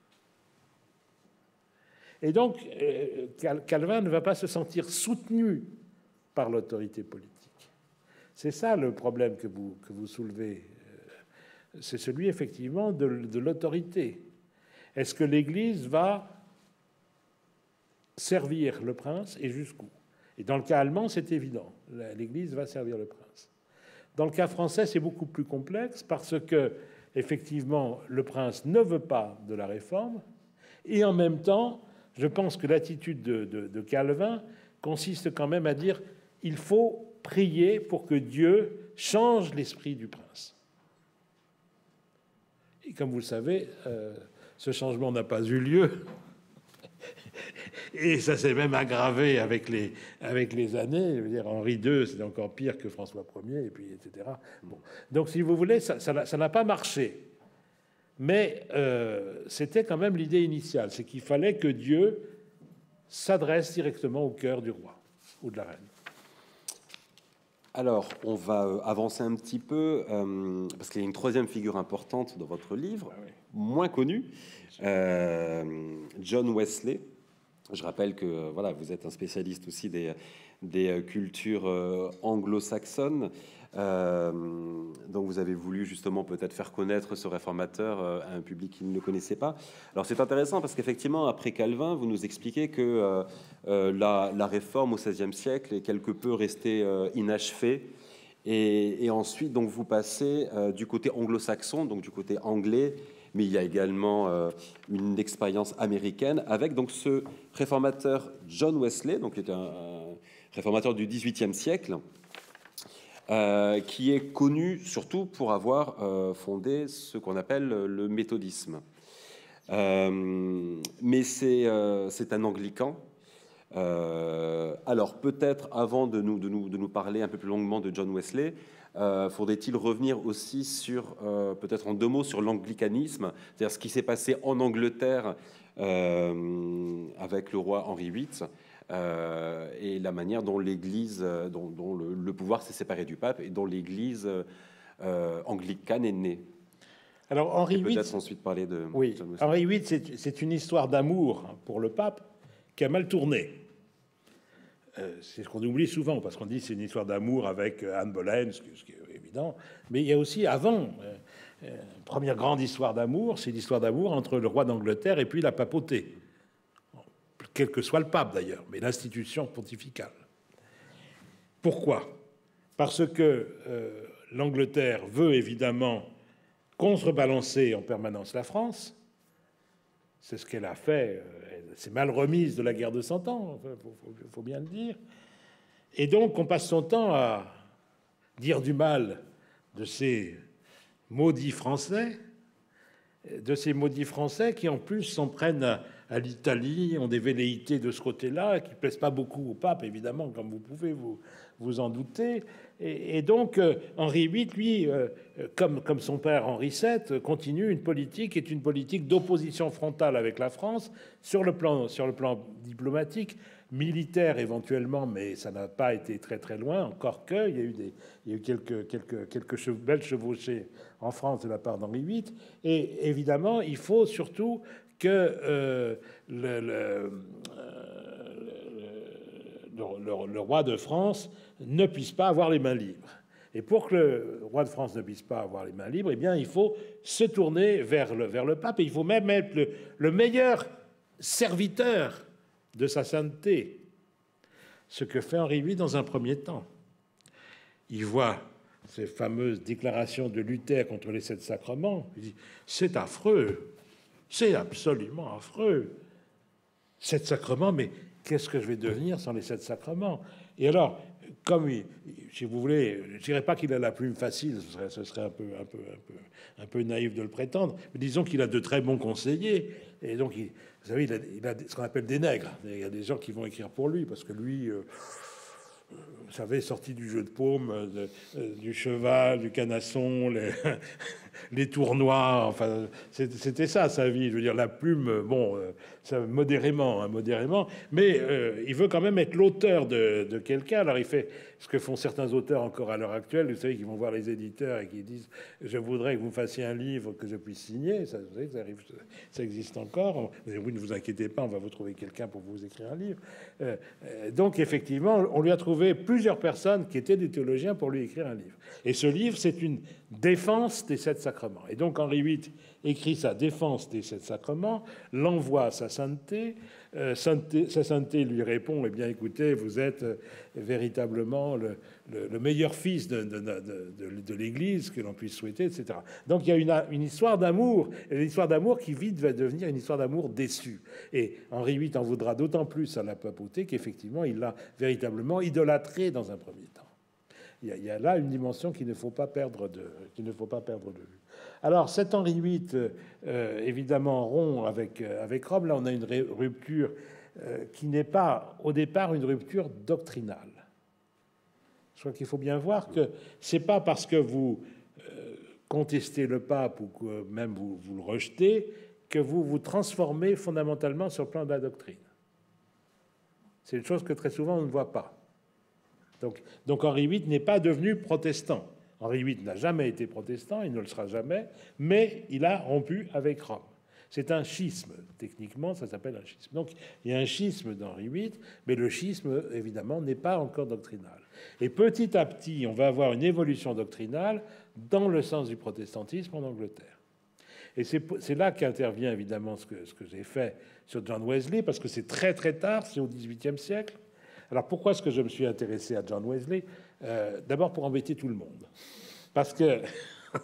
Et donc, euh, Calvin ne va pas se sentir soutenu par l'autorité politique. C'est ça le problème que vous, que vous soulevez. C'est celui, effectivement, de, de l'autorité. Est-ce que l'Église va servir le prince et jusqu'où? Et dans le cas allemand, c'est évident. L'Église va servir le prince. Dans le cas français, c'est beaucoup plus complexe parce que, effectivement, le prince ne veut pas de la réforme et en même temps, je pense que l'attitude de, de, de Calvin consiste quand même à dire il faut prier pour que Dieu change l'esprit du prince. Et comme vous le savez, euh, ce changement n'a pas eu lieu. Et ça s'est même aggravé avec les, avec les années. Je veux dire, Henri deux, c'est encore pire que François Ier, et puis et cetera. Bon. Donc, si vous voulez, ça, ça, ça n'a pas marché. Mais euh, c'était quand même l'idée initiale, c'est qu'il fallait que Dieu s'adresse directement au cœur du roi ou de la reine. Alors, on va avancer un petit peu, euh, parce qu'il y a une troisième figure importante dans votre livre, ah oui. moins connue, euh, John Wesley. Je rappelle que voilà, vous êtes un spécialiste aussi des, des cultures euh, anglo-saxonnes. Euh, donc vous avez voulu justement peut-être faire connaître ce réformateur euh, à un public qui ne le connaissait pas. Alors c'est intéressant parce qu'effectivement, après Calvin, vous nous expliquez que euh, euh, la, la réforme au seizième siècle est quelque peu restée euh, inachevée. Et, et ensuite, donc, vous passez euh, du côté anglo-saxon, donc du côté anglais, mais il y a également euh, une expérience américaine avec donc ce réformateur John Wesley, donc qui est un, un, réformateur du dix-huitième siècle, euh, qui est connu surtout pour avoir euh, fondé ce qu'on appelle le méthodisme. Euh, mais c'est euh, c'est un anglican. Euh, alors peut-être avant de nous, de, nous, de nous parler un peu plus longuement de John Wesley, euh, faudrait-il revenir aussi sur, euh, peut-être en deux mots, sur l'anglicanisme, c'est-à-dire ce qui s'est passé en Angleterre euh, avec le roi Henri huit euh, et la manière dont l'Église, dont, dont le, le pouvoir s'est séparé du pape et dont l'Église euh, anglicane est née. Alors Henri huit, peut-être ensuite parler de oui, John Wesley. Henri huit, c'est, c'est une histoire d'amour pour le pape qui a mal tourné. Euh, c'est ce qu'on oublie souvent, parce qu'on dit que c'est une histoire d'amour avec Anne Boleyn, ce, ce qui est évident. Mais il y a aussi avant, euh, euh, première grande histoire d'amour, c'est l'histoire d'amour entre le roi d'Angleterre et puis la papauté. Quel que soit le pape d'ailleurs, mais l'institution pontificale. Pourquoi? Parce que euh, l'Angleterre veut évidemment contrebalancer en permanence la France. C'est ce qu'elle a fait. Elle s'est mal remise de la guerre de Cent Ans, il faut, faut, faut bien le dire. Et donc, on passe son temps à dire du mal de ces maudits Français, de ces maudits Français qui, en plus, s'en prennent à, à l'Italie, ont des velléités de ce côté-là, qui ne plaisent pas beaucoup au pape, évidemment, comme vous pouvez vous, vous en douter. Et, et donc, euh, Henri huit, lui, euh, comme, comme son père Henri sept, continue une politique qui est une politique d'opposition frontale avec la France sur le plan, sur le plan diplomatique, militaire éventuellement, mais ça n'a pas été très très loin, encore que, il y a eu, des, il y a eu quelques, quelques, quelques chev- belles chevauchées en France de la part d'Henri huit. Et évidemment, il faut surtout que euh, le, le, euh, le, le, le roi de France ne puisse pas avoir les mains libres. Et pour que le roi de France ne puisse pas avoir les mains libres, eh bien, il faut se tourner vers le, vers le pape, et il faut même être le, le meilleur serviteur de sa sainteté. Ce que fait Henri huit dans un premier temps. Il voit ces fameuses déclarations de Luther contre les sept sacrements. Il dit, c'est affreux, c'est absolument affreux. Sept sacrements, mais qu'est-ce que je vais devenir sans les sept sacrements? Et alors, comme, il, si vous voulez, je ne dirais pas qu'il a la plume facile, ce serait, ce serait un, peu, un, peu, un, peu, un peu naïf de le prétendre, mais disons qu'il a de très bons conseillers, et donc, il, vous savez, il a, il a ce qu'on appelle des nègres. Il y a des gens qui vont écrire pour lui, parce que lui... Euh, vous savez, sorti du jeu de paume, de, euh, du cheval, du canasson, les, les tournois, enfin, c'était ça sa vie. Je veux dire, la plume, bon, euh, ça, modérément, hein, modérément, mais euh, il veut quand même être l'auteur de, de quelqu'un. Alors il fait ce que font certains auteurs encore à l'heure actuelle, vous savez, qui vont voir les éditeurs et qui disent « je voudrais que vous fassiez un livre que je puisse signer ». Ça, vous savez, ça, arrive, ça existe encore. Vous ne vous inquiétez pas, on va vous trouver quelqu'un pour vous écrire un livre. Euh, euh, donc effectivement, on lui a trouvé plusieurs personnes qui étaient des théologiens pour lui écrire un livre. Et ce livre, c'est une défense des sept sacrements. Et donc Henri huit écrit sa défense des sept sacrements, l'envoie à sa sainteté. Euh, sainteté. Sa sainteté lui répond, eh bien écoutez, vous êtes euh, véritablement le, le, le meilleur fils de, de, de, de, de l'Église que l'on puisse souhaiter, et cetera. Donc il y a une, une histoire d'amour, une histoire d'amour qui vite va devenir une histoire d'amour déçue. Et Henri huit en voudra d'autant plus à la papauté qu'effectivement il l'a véritablement idolâtré dans un premier temps. Il y, a, il y a là une dimension qu'il ne faut pas perdre de, qu'il ne faut pas perdre de vue. Alors, cet Henri huit, euh, évidemment, rompt avec, euh, avec Rome. Là, on a une rupture euh, qui n'est pas, au départ, une rupture doctrinale. Je crois qu'il faut bien voir que c'est pas parce que vous euh, contestez le pape ou que même vous, vous le rejetez que vous vous transformez fondamentalement sur le plan de la doctrine. C'est une chose que très souvent on ne voit pas. Donc, donc Henri huit n'est pas devenu protestant. Henri huit n'a jamais été protestant, il ne le sera jamais, mais il a rompu avec Rome. C'est un schisme, techniquement, ça s'appelle un schisme. Donc il y a un schisme d'Henri huit, mais le schisme, évidemment, n'est pas encore doctrinal. Et petit à petit, on va avoir une évolution doctrinale dans le sens du protestantisme en Angleterre. Et c'est là qu'intervient évidemment ce que, ce que j'ai fait sur John Wesley, parce que c'est très très tard, c'est au dix-huitième siècle. Alors pourquoi est-ce que je me suis intéressé à John Wesley? euh, D'abord pour embêter tout le monde. Parce que, vous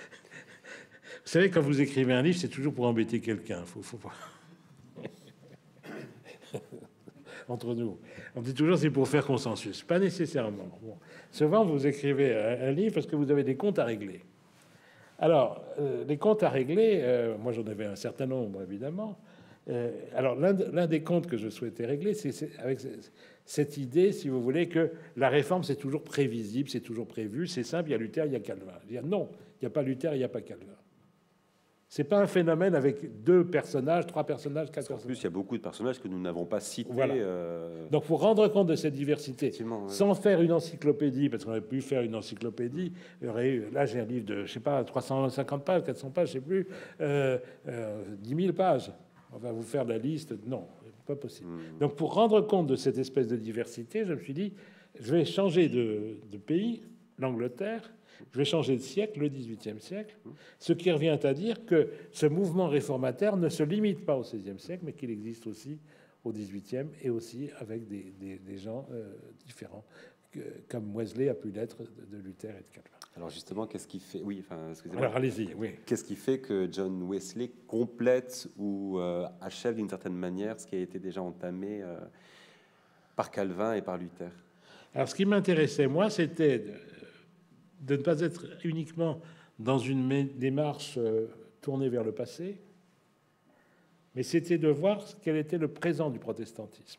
savez, quand vous écrivez un livre, c'est toujours pour embêter quelqu'un. Faut, faut pas... entre nous. On dit toujours c'est pour faire consensus. Pas nécessairement. Bon. Souvent, vous écrivez un, un livre parce que vous avez des comptes à régler. Alors, euh, les comptes à régler, euh, moi j'en avais un certain nombre, évidemment. Euh, alors, l'un des comptes que je souhaitais régler, c'est avec cette idée, si vous voulez, que la réforme, c'est toujours prévisible, c'est toujours prévu, c'est simple, il y a Luther, il y a Calvin. Dire, non, il n'y a pas Luther, il n'y a pas Calvin. C'est pas un phénomène avec deux personnages, trois personnages, quatre personnages. En plus, il y a beaucoup de personnages que nous n'avons pas cités. Voilà. Euh... Donc, pour rendre compte de cette diversité, ouais. sans faire une encyclopédie, parce qu'on aurait pu faire une encyclopédie, il y aurait eu, là, j'ai un livre de, je sais pas, trois cent cinquante pages, quatre cents pages, je sais plus, euh, euh, dix mille pages. On va vous faire la liste. Non, pas possible. Mmh. Donc, pour rendre compte de cette espèce de diversité, je me suis dit, je vais changer de, de pays, l'Angleterre. Je vais changer de siècle, le dix-huitième siècle, ce qui revient à dire que ce mouvement réformateur ne se limite pas au seizième siècle, mais qu'il existe aussi au dix-huitième et aussi avec des, des, des gens euh, différents, que, comme Wesley a pu l'être de Luther et de Calvin. Alors justement, qu'est-ce qui fait, oui, enfin, excusez-moi. Alors allez-y, oui. Qu'est-ce qui fait que John Wesley complète ou euh, achève d'une certaine manière ce qui a été déjà entamé euh, par Calvin et par Luther? Alors, ce qui m'intéressait moi, c'était de, de ne pas être uniquement dans une démarche euh, tournée vers le passé, mais c'était de voir quel était le présent du protestantisme.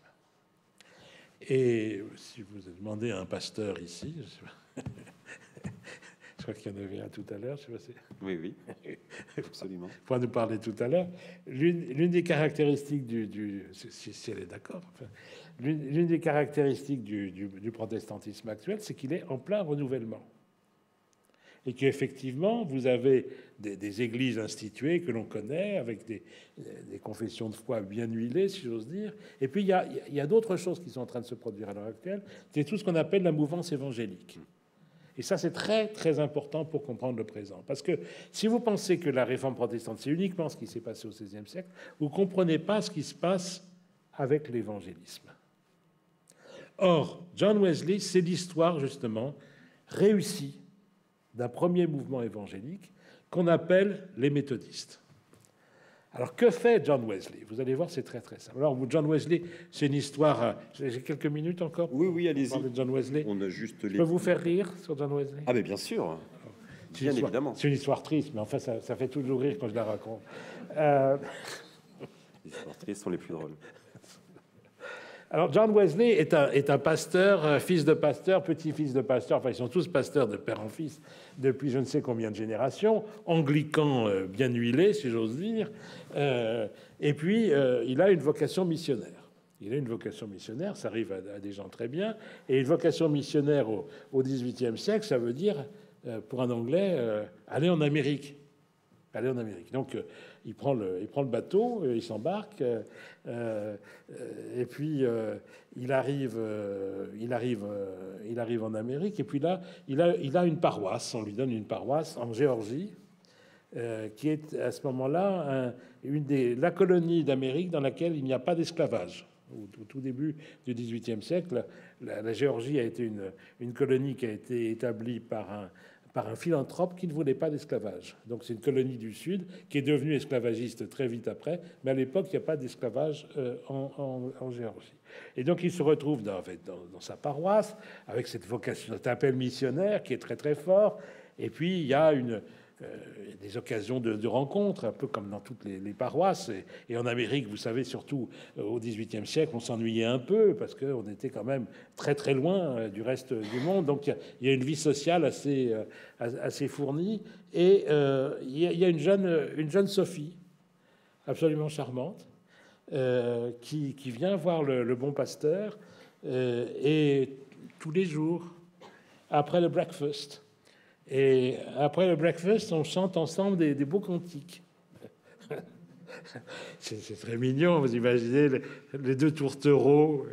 Et si vous demandez à un pasteur ici, je, sais pas, je crois qu'il y en avait un tout à l'heure, je sais pas si... Oui, oui, absolument. Pour nous parler tout à l'heure, l'une des caractéristiques du... du si, si elle est d'accord, enfin, l'une des caractéristiques du, du, du protestantisme actuel, c'est qu'il est en plein renouvellement. Et qu'effectivement, vous avez des, des églises instituées que l'on connaît, avec des, des confessions de foi bien huilées, si j'ose dire. Et puis, il y a, il y a d'autres choses qui sont en train de se produire à l'heure actuelle. C'est tout ce qu'on appelle la mouvance évangélique. Et ça, c'est très, très important pour comprendre le présent. Parce que si vous pensez que la réforme protestante, c'est uniquement ce qui s'est passé au seizième siècle, vous ne comprenez pas ce qui se passe avec l'évangélisme. Or, John Wesley, c'est l'histoire, justement, réussie d'un premier mouvement évangélique qu'on appelle les méthodistes. Alors, que fait John Wesley? Vous allez voir, c'est très, très simple. Alors, John Wesley, c'est une histoire... J'ai quelques minutes encore? Oui, oui, allez-y. John Wesley. On a juste les... Je peux vous faire rire sur John Wesley? Ah, mais bien sûr. Bien histoire, évidemment. C'est une histoire triste, mais enfin, ça, ça fait toujours rire quand je la raconte. Euh... Les histoires tristes sont les plus drôles. Alors, John Wesley est un, est un pasteur, fils de pasteur, petit-fils de pasteur. Enfin, ils sont tous pasteurs de père en fils depuis je ne sais combien de générations, anglican euh, bien huilé, si j'ose dire. Euh, et puis, euh, il a une vocation missionnaire. Il a une vocation missionnaire, ça arrive à, à des gens très bien. Et une vocation missionnaire au, au dix-huitième siècle, ça veut dire, euh, pour un Anglais, euh, aller en Amérique. Aller en Amérique. Donc, euh, il prend le, il prend le bateau, euh, il s'embarque, euh, euh, et puis euh, il arrive, euh, il arrive, euh, il arrive en Amérique. Et puis là, il a, il a une paroisse. On lui donne une paroisse en Géorgie, euh, qui est à ce moment-là un, une des la colonie d'Amérique dans laquelle il n'y a pas d'esclavage. Au, au tout début du dix-huitième siècle, la, la Géorgie a été une, une colonie qui a été établie par un par un philanthrope qui ne voulait pas d'esclavage. Donc c'est une colonie du Sud qui est devenue esclavagiste très vite après, mais à l'époque, il n'y a pas d'esclavage euh, en, en, en Géorgie. Et donc il se retrouve dans, dans, dans sa paroisse, avec cette vocation, cet appel missionnaire qui est très très fort, et puis il y a une... Euh, des occasions de, de rencontres, un peu comme dans toutes les, les paroisses. Et, et en Amérique, vous savez, surtout euh, au dix-huitième siècle, on s'ennuyait un peu parce qu'on était quand même très très loin euh, du reste du monde. Donc il y, y a une vie sociale assez, euh, assez fournie. Et euh, il y, y a une jeune, une jeune Sophie, absolument charmante, euh, qui, qui vient voir le, le bon pasteur. Euh, et tous les jours, après le breakfast, et après le breakfast, on chante ensemble des, des beaux cantiques. C'est très mignon, vous imaginez les, les deux tourtereaux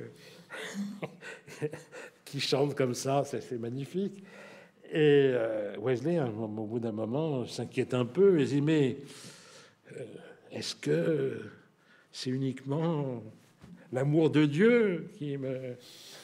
qui chantent comme ça, c'est magnifique. Et euh, Wesley, au bout d'un moment, s'inquiète un peu et dit, mais euh, est-ce que c'est uniquement l'amour de Dieu qui me...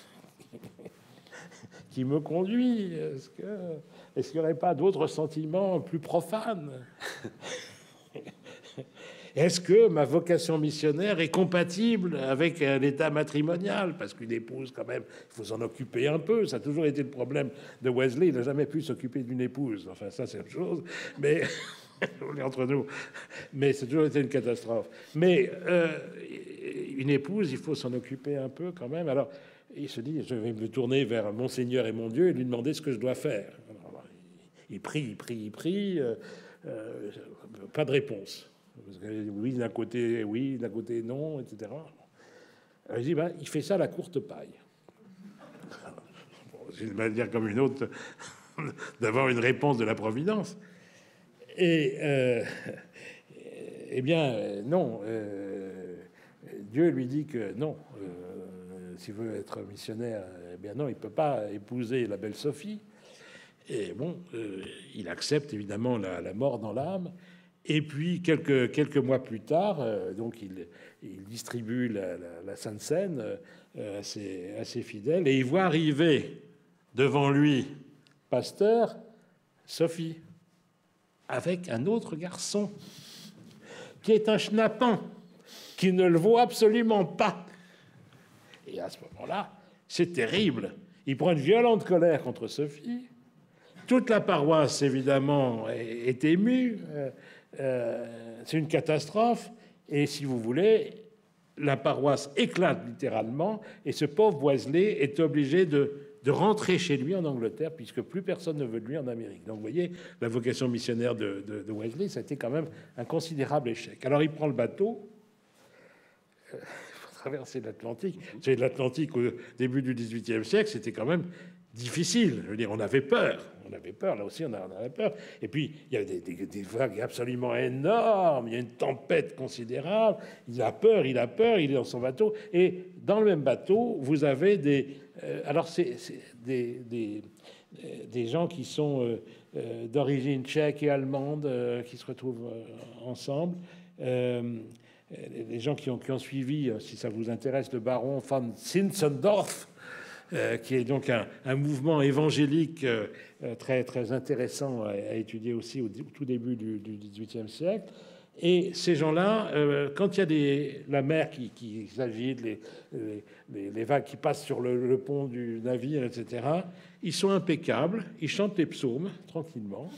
qui me conduit? Est-ce que est-ce qu'il n'y aurait pas d'autres sentiments plus profanes? Est-ce que ma vocation missionnaire est compatible avec l'état matrimonial? Parce qu'une épouse, quand même, il faut s'en occuper un peu. Ça a toujours été le problème de Wesley. Il n'a jamais pu s'occuper d'une épouse. Enfin, ça, c'est autre chose. Mais on est entre nous. Mais c'est toujours été une catastrophe. Mais euh, une épouse, il faut s'en occuper un peu quand même. Alors, il se dit, je vais me tourner vers mon Seigneur et mon Dieu et lui demander ce que je dois faire. Alors, il prie, il prie, il prie. Euh, euh, pas de réponse. Oui, d'un côté, oui, d'un côté, non, et cetera. Alors, il dit, ben, il fait ça à la courte paille. Bon, c'est une manière comme une autre d'avoir une réponse de la Providence. Et, euh, eh bien, non. Euh, Dieu lui dit que non. Euh, S'il veut être missionnaire, eh bien non, il ne peut pas épouser la belle Sophie. Et bon, euh, il accepte évidemment la, la mort dans l'âme. Et puis, quelques, quelques mois plus tard, euh, donc il, il distribue la, la, la Sainte Seine euh, à, ses, à ses fidèles, et il voit arriver devant lui, Pasteur, Sophie, avec un autre garçon, qui est un schnappant, qui ne le vaut absolument pas. Et à ce moment-là, c'est terrible. Il prend une violente colère contre Sophie. Toute la paroisse, évidemment, est, est émue. Euh, Euh, c'est une catastrophe, et si vous voulez, la paroisse éclate littéralement, et ce pauvre Wesley est obligé de, de rentrer chez lui en Angleterre, puisque plus personne ne veut de lui en Amérique. Donc vous voyez, la vocation missionnaire de, de, de Wesley, ça a été quand même un considérable échec. Alors il prend le bateau euh, pour traverser l'Atlantique. C'est l'Atlantique au début du dix-huitième siècle, c'était quand même difficile. Je veux dire, on avait peur. On avait peur, là aussi, on avait peur. Et puis, il y a des, des, des vagues absolument énormes. Il y a une tempête considérable. Il a peur, il a peur, il est dans son bateau. Et dans le même bateau, vous avez des... Euh, alors, c'est des, des, des gens qui sont euh, euh, d'origine tchèque et allemande, euh, qui se retrouvent euh, ensemble. Euh, les gens qui ont, qui ont suivi, si ça vous intéresse, le baron von Zinzendorf, Euh, qui est donc un, un mouvement évangélique euh, très, très intéressant à, à étudier aussi au, au tout début du, du dix-huitième siècle. Et ces gens-là, euh, quand il y a des, la mer qui, qui s'agite, les, les, les vagues qui passent sur le, le pont du navire, et cetera, ils sont impeccables, ils chantent les psaumes tranquillement,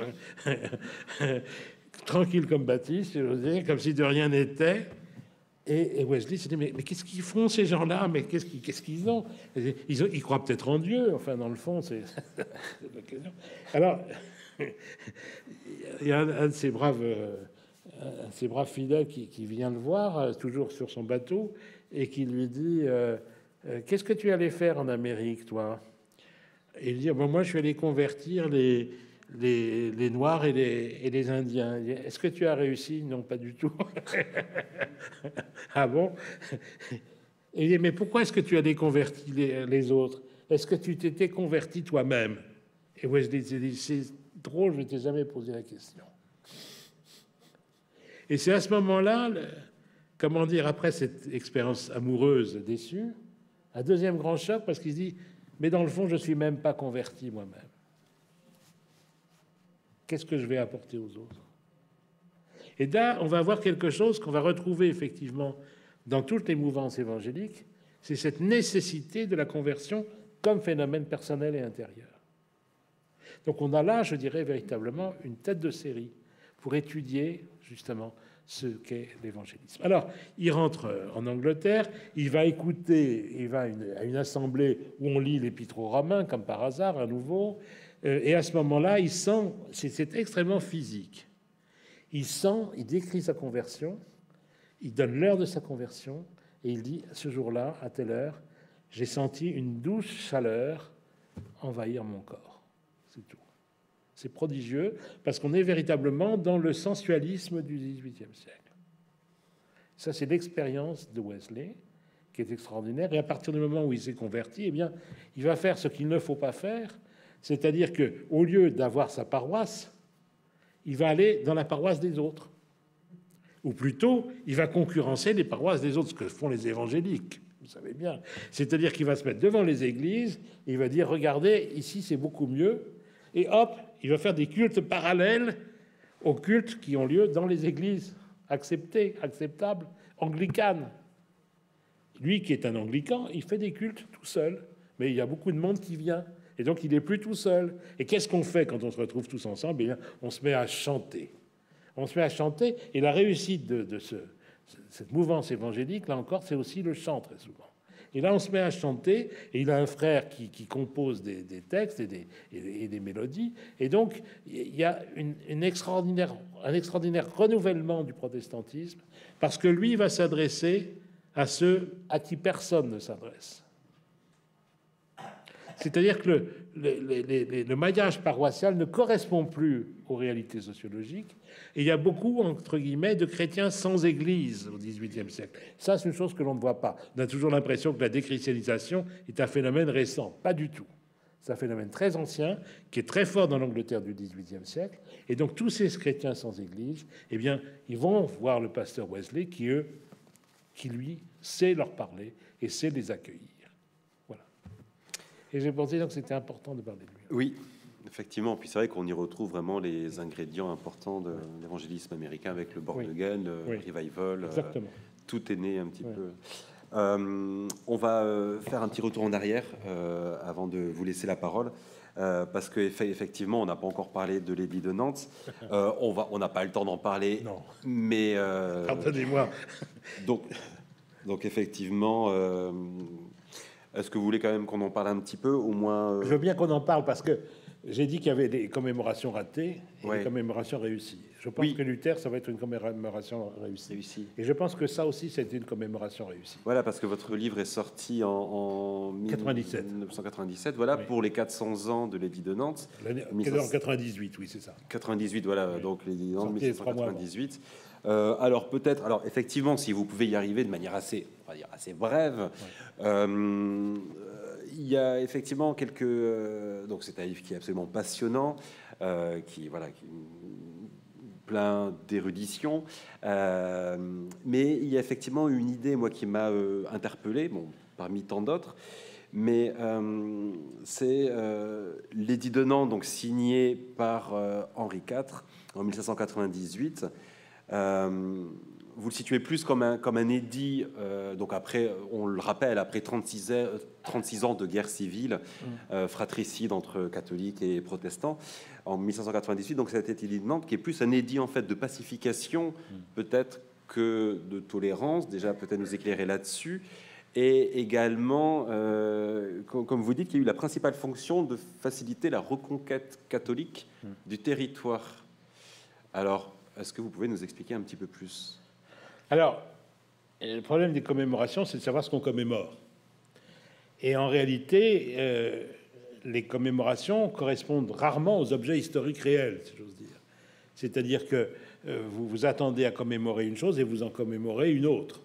tranquille comme Baptiste, j'ose dire, comme si de rien n'était. Et, et Wesley s'est dit, mais, mais qu'est-ce qu'ils font, ces gens-là? Mais qu'est-ce qu'ils qu'est-ce qu'ils ont? Ils, ont, ils croient peut-être en Dieu. Enfin, dans le fond, c'est la question. Alors, il y a un, un de ces braves, un de ces braves fidèles qui, qui vient le voir, toujours sur son bateau, et qui lui dit, euh, qu'est-ce que tu allais faire en Amérique, toi? Et il dit, bon, moi, je suis allé convertir les... Les, les Noirs et les, et les Indiens. Est-ce que tu as réussi? Non, pas du tout. Ah bon? Et il dit, mais pourquoi est-ce que tu as déconverti les, les autres? Est-ce que tu t'étais converti toi-même? Et Wesley dit, c'est drôle, je ne t'ai jamais posé la question. Et c'est à ce moment-là, le, comment dire, après cette expérience amoureuse déçue, un deuxième grand choc, parce qu'il se dit, mais dans le fond, je ne suis même pas converti moi-même. Qu'est-ce que je vais apporter aux autres? Et là, on va voir quelque chose qu'on va retrouver effectivement dans toutes les mouvances évangéliques, c'est cette nécessité de la conversion comme phénomène personnel et intérieur. Donc on a là, je dirais, véritablement une tête de série pour étudier justement ce qu'est l'évangélisme. Alors, il rentre en Angleterre, il va écouter, il va à une, à une assemblée où on lit l'Épître aux Romains, comme par hasard, à nouveau. Et à ce moment-là, il sent, c'est extrêmement physique. Il sent, il décrit sa conversion, il donne l'heure de sa conversion, et il dit, ce jour-là, à telle heure, j'ai senti une douce chaleur envahir mon corps. C'est tout. C'est prodigieux, parce qu'on est véritablement dans le sensualisme du dix-huitième siècle. Ça, c'est l'expérience de Wesley, qui est extraordinaire. Et à partir du moment où il s'est converti, eh bien, il va faire ce qu'il ne faut pas faire. C'est-à-dire qu'au lieu d'avoir sa paroisse, il va aller dans la paroisse des autres. Ou plutôt, il va concurrencer les paroisses des autres, ce que font les évangéliques, vous savez bien. C'est-à-dire qu'il va se mettre devant les églises, et il va dire, regardez, ici c'est beaucoup mieux, et hop, il va faire des cultes parallèles aux cultes qui ont lieu dans les églises acceptée, acceptable, anglicane. Lui qui est un anglican, il fait des cultes tout seul, mais il y a beaucoup de monde qui vient. Et donc, il n'est plus tout seul. Et qu'est-ce qu'on fait quand on se retrouve tous ensemble? Eh bien, on se met à chanter. On se met à chanter. Et la réussite de, de ce, cette mouvance évangélique, là encore, c'est aussi le chant, très souvent. Et là, on se met à chanter. Et il a un frère qui, qui compose des, des textes et des, et, et des mélodies. Et donc, il y a une, une extraordinaire, un extraordinaire renouvellement du protestantisme, parce que lui va s'adresser à ceux à qui personne ne s'adresse. C'est-à-dire que le, le, le, le maillage paroissial ne correspond plus aux réalités sociologiques. Et il y a beaucoup, entre guillemets, de chrétiens sans église au dix-huitième siècle. Ça, c'est une chose que l'on ne voit pas. On a toujours l'impression que la déchristianisation est un phénomène récent. Pas du tout. C'est un phénomène très ancien, qui est très fort dans l'Angleterre du dix-huitième siècle. Et donc, tous ces chrétiens sans église, eh bien, ils vont voir le pasteur Wesley qui, eux, qui lui, sait leur parler et sait les accueillir. Et j'ai pensé que c'était important de parler de lui. Oui, effectivement. Puis c'est vrai qu'on y retrouve vraiment les ingrédients importants de l'évangélisme américain avec le Born oui. Again, le oui. Revival. Exactement. Euh, tout est né un petit oui. peu. Euh, on va euh, faire un petit retour en arrière euh, avant de vous laisser la parole. Euh, parce qu'effectivement, on n'a pas encore parlé de l'édit de Nantes. Euh, on va, on n'a pas le temps d'en parler. Non. Mais euh, pardonnez-moi. Donc, donc effectivement. Euh, Est-ce que vous voulez quand même qu'on en parle un petit peu, au moins euh... Je veux bien qu'on en parle, parce que j'ai dit qu'il y avait des commémorations ratées et ouais. des commémorations réussies. Je pense oui. que Luther, ça va être une commémoration réussie. réussie. Et je pense que ça aussi, c'est une commémoration réussie. Voilà, parce que votre livre est sorti en, en quatre-vingt-dix-sept. mille neuf cent quatre-vingt-dix-sept, voilà, oui. pour les quatre cents ans de l'édit de Nantes. En quatre-vingt-dix-huit, oui, c'est ça. quatre-vingt-dix-huit, voilà, oui. donc l'édit de Nantes, Sorti mille sept cent quatre-vingt-dix-huit. Euh, alors peut-être, alors effectivement, si vous pouvez y arriver de manière assez, on va dire assez brève, oui. euh, il y a effectivement quelques, euh, donc c'est un livre qui est absolument passionnant, euh, qui voilà, qui, plein d'érudition, euh, mais il y a effectivement une idée, moi, qui m'a euh, interpellé, bon, parmi tant d'autres. Mais euh, c'est euh, l'édit de Nantes, donc signé par euh, Henri quatre en mille sept cent quatre-vingt-dix-huit. Euh, vous le situez plus comme un, comme un édit, euh, donc après, on le rappelle, après trente-six, trente-six ans de guerre civile, euh, fratricide entre catholiques et protestants, en mille cinq cent quatre-vingt-dix-huit, donc cet édit de Nantes qui est plus un édit en fait de pacification, peut-être que de tolérance, déjà peut-être nous éclairer là-dessus, et également, euh, comme vous dites, qu'il y a eu la principale fonction de faciliter la reconquête catholique du territoire. Alors, est-ce que vous pouvez nous expliquer un petit peu plus ? Alors, le problème des commémorations, c'est de savoir ce qu'on commémore. Et en réalité, euh, les commémorations correspondent rarement aux objets historiques réels, si j'ose dire. C'est-à-dire que euh, vous vous attendez à commémorer une chose et vous en commémorez une autre.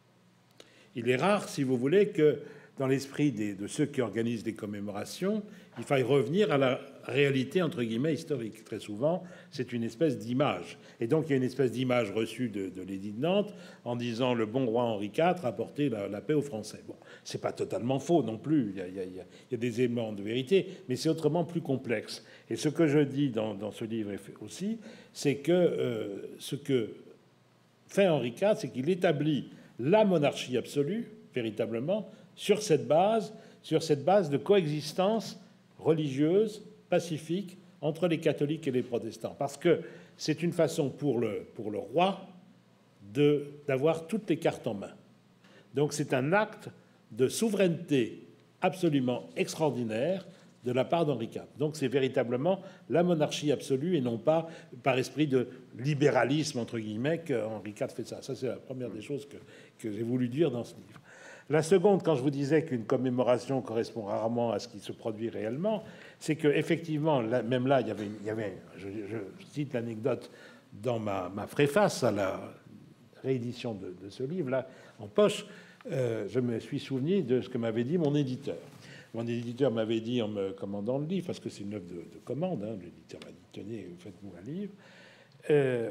Il est rare, si vous voulez, que dans l'esprit des, de ceux qui organisent des commémorations, il faille revenir à la réalité, entre guillemets, historique. Très souvent, c'est une espèce d'image. Et donc, il y a une espèce d'image reçue de, de l'édit de Nantes en disant « le bon roi Henri quatre a apporté la, la paix aux Français ». Bon, c'est pas totalement faux non plus. Il y a, il y a, il y a des éléments de vérité, mais c'est autrement plus complexe. Et ce que je dis dans, dans ce livre aussi, c'est que euh, ce que fait Henri quatre, c'est qu'il établit la monarchie absolue, véritablement, sur cette base, sur cette base de coexistence religieuse, pacifique, entre les catholiques et les protestants. Parce que c'est une façon pour le, pour le roi de, d'avoir toutes les cartes en main. Donc c'est un acte de souveraineté absolument extraordinaire de la part d'Henri quatre. Donc c'est véritablement la monarchie absolue et non pas par esprit de libéralisme, entre guillemets, qu'Henri quatre fait ça. Ça, c'est la première des choses que, que j'ai voulu dire dans ce livre. La seconde, quand je vous disais qu'une commémoration correspond rarement à ce qui se produit réellement, c'est qu'effectivement, même là, il y avait, il y avait je, je cite l'anecdote dans ma, ma préface à la réédition de, de ce livre-là, en poche, euh, je me suis souvenu de ce que m'avait dit mon éditeur. Mon éditeur m'avait dit en me commandant le livre, parce que c'est une œuvre de, de commande, hein, l'éditeur m'a dit « Tenez, faites-nous un livre euh, ».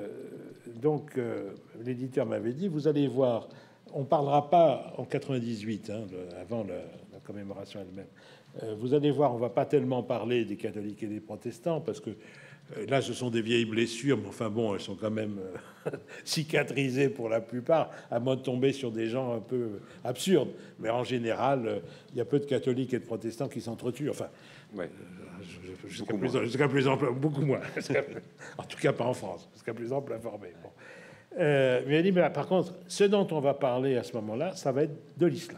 Donc, euh, l'éditeur m'avait dit « Vous allez voir, on ne parlera pas en quatre-vingt-dix-huit, hein, le, avant le, la commémoration elle-même. Euh, vous allez voir, on ne va pas tellement parler des catholiques et des protestants, parce que Là, ce sont des vieilles blessures, mais enfin bon, elles sont quand même cicatrisées pour la plupart, à moins de tomber sur des gens un peu absurdes. Mais en général, il y a peu de catholiques et de protestants qui s'entretuent. Enfin, ouais. jusqu'à plus, jusqu'à plus ample, beaucoup moins. En tout cas, pas en France, jusqu'à plus ample informé. Bon. Euh, mais il dit, mais par contre, ce dont on va parler à ce moment-là, ça va être de l'islam.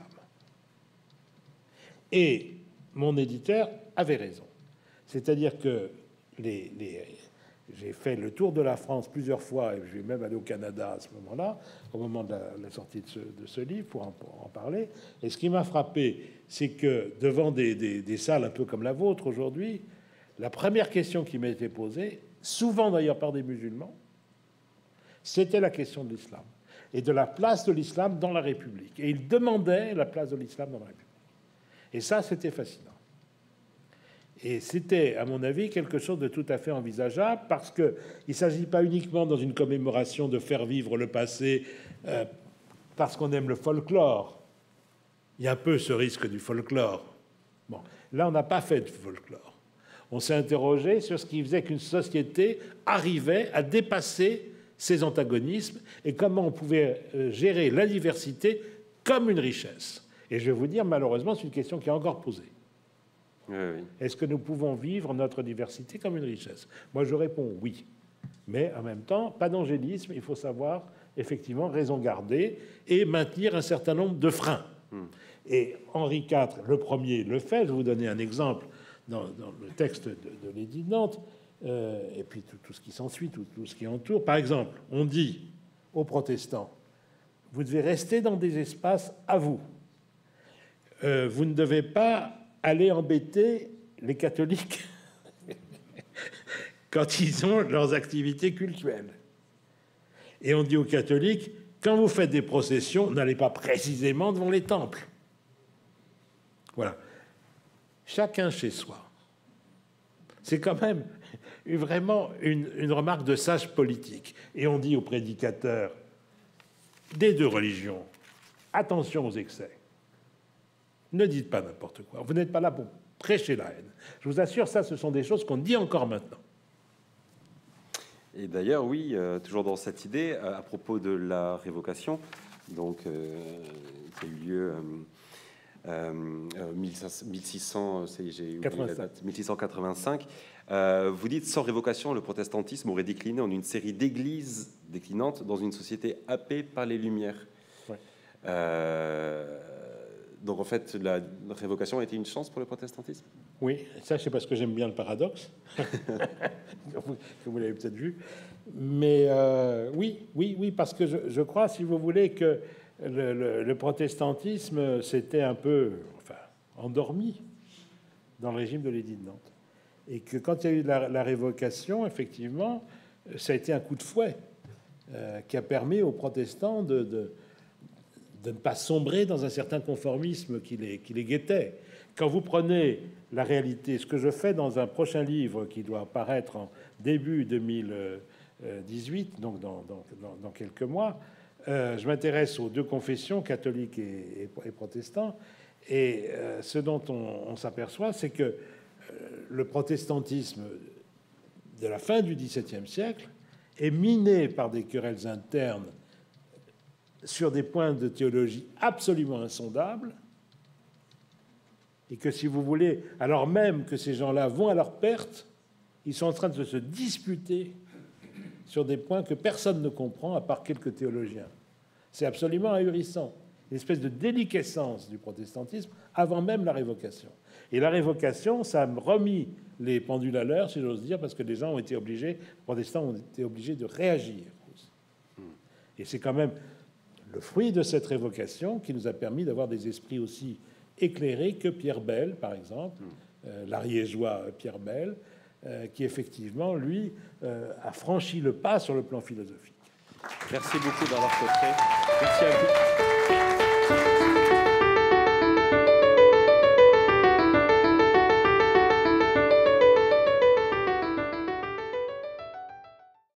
Et mon éditeur avait raison. C'est-à-dire que Les, les, j'ai fait le tour de la France plusieurs fois, et je vais même aller au Canada à ce moment-là, au moment de la, la sortie de ce, de ce livre, pour en, pour en parler. Et ce qui m'a frappé, c'est que devant des, des, des salles un peu comme la vôtre aujourd'hui, la première question qui m'a été posée, souvent d'ailleurs par des musulmans, c'était la question de l'islam et de la place de l'islam dans la République. Et ils demandaient la place de l'islam dans la République. Et ça, c'était fascinant. Et c'était, à mon avis, quelque chose de tout à fait envisageable, parce qu'il ne s'agit pas uniquement dans une commémoration de faire vivre le passé euh, parce qu'on aime le folklore. Il y a un peu ce risque du folklore. Bon, là, on n'a pas fait de folklore. On s'est interrogé sur ce qui faisait qu'une société arrivait à dépasser ses antagonismes et comment on pouvait euh, gérer la diversité comme une richesse. Et je vais vous dire, malheureusement, c'est une question qui est encore posée. Oui, oui. Est-ce que nous pouvons vivre notre diversité comme une richesse? Moi, je réponds oui. Mais en même temps, pas d'angélisme, il faut savoir effectivement raison garder et maintenir un certain nombre de freins. Mm. Et Henri quatre, le premier, le fait. Je vais vous donner un exemple dans, dans le texte de, de l'édit de Nantes, euh, et puis tout, tout ce qui s'ensuit, tout, tout ce qui entoure. Par exemple, on dit aux protestants, vous devez rester dans des espaces à vous. Euh, vous ne devez pas aller embêter les catholiques quand ils ont leurs activités cultuelles. Et on dit aux catholiques, quand vous faites des processions, n'allez pas précisément devant les temples. Voilà. Chacun chez soi. C'est quand même vraiment une, une remarque de sage politique. Et on dit aux prédicateurs des deux religions, attention aux excès. Ne dites pas n'importe quoi. Vous n'êtes pas là pour prêcher la haine. Je vous assure, ça, ce sont des choses qu'on dit encore maintenant. Et d'ailleurs, oui, euh, toujours dans cette idée, euh, à propos de la révocation, donc, euh, qui a eu lieu euh, euh, mille six cents, j'ai oublié la date, mille six cent quatre-vingt-cinq, euh, vous dites, sans révocation, le protestantisme aurait décliné en une série d'églises déclinantes dans une société happée par les Lumières. Ouais. Euh, Donc, en fait, la révocation a été une chance pour le protestantisme? Oui, ça, c'est parce que j'aime bien le paradoxe, que vous l'avez peut-être vu. Mais euh, oui, oui, oui, parce que je, je crois, si vous voulez, que le, le, le protestantisme s'était un peu enfin, endormi dans le régime de l'édit de Nantes. Et que quand il y a eu la, la révocation, effectivement, ça a été un coup de fouet euh, qui a permis aux protestants de... de de ne pas sombrer dans un certain conformisme qui les, qui les guettait. Quand vous prenez la réalité, ce que je fais dans un prochain livre qui doit paraître en début deux mille dix-huit, donc dans, dans, dans, dans quelques mois, euh, je m'intéresse aux deux confessions, catholiques et, et, et protestants, et euh, ce dont on, on s'aperçoit, c'est que euh, le protestantisme de la fin du dix-septième siècle est miné par des querelles internes sur des points de théologie absolument insondables, et que, si vous voulez, alors même que ces gens-là vont à leur perte, ils sont en train de se disputer sur des points que personne ne comprend, à part quelques théologiens. C'est absolument ahurissant. Une espèce de déliquescence du protestantisme avant même la révocation. Et la révocation, ça a remis les pendules à l'heure, si j'ose dire, parce que les gens ont été obligés, les protestants ont été obligés de réagir. Et c'est quand même le fruit de cette révocation qui nous a permis d'avoir des esprits aussi éclairés que Pierre Bell, par exemple, euh, l'ariégeois Pierre Bell, euh, qui effectivement, lui, euh, a franchi le pas sur le plan philosophique. Merci beaucoup, Bernard Cotteret. Merci à vous.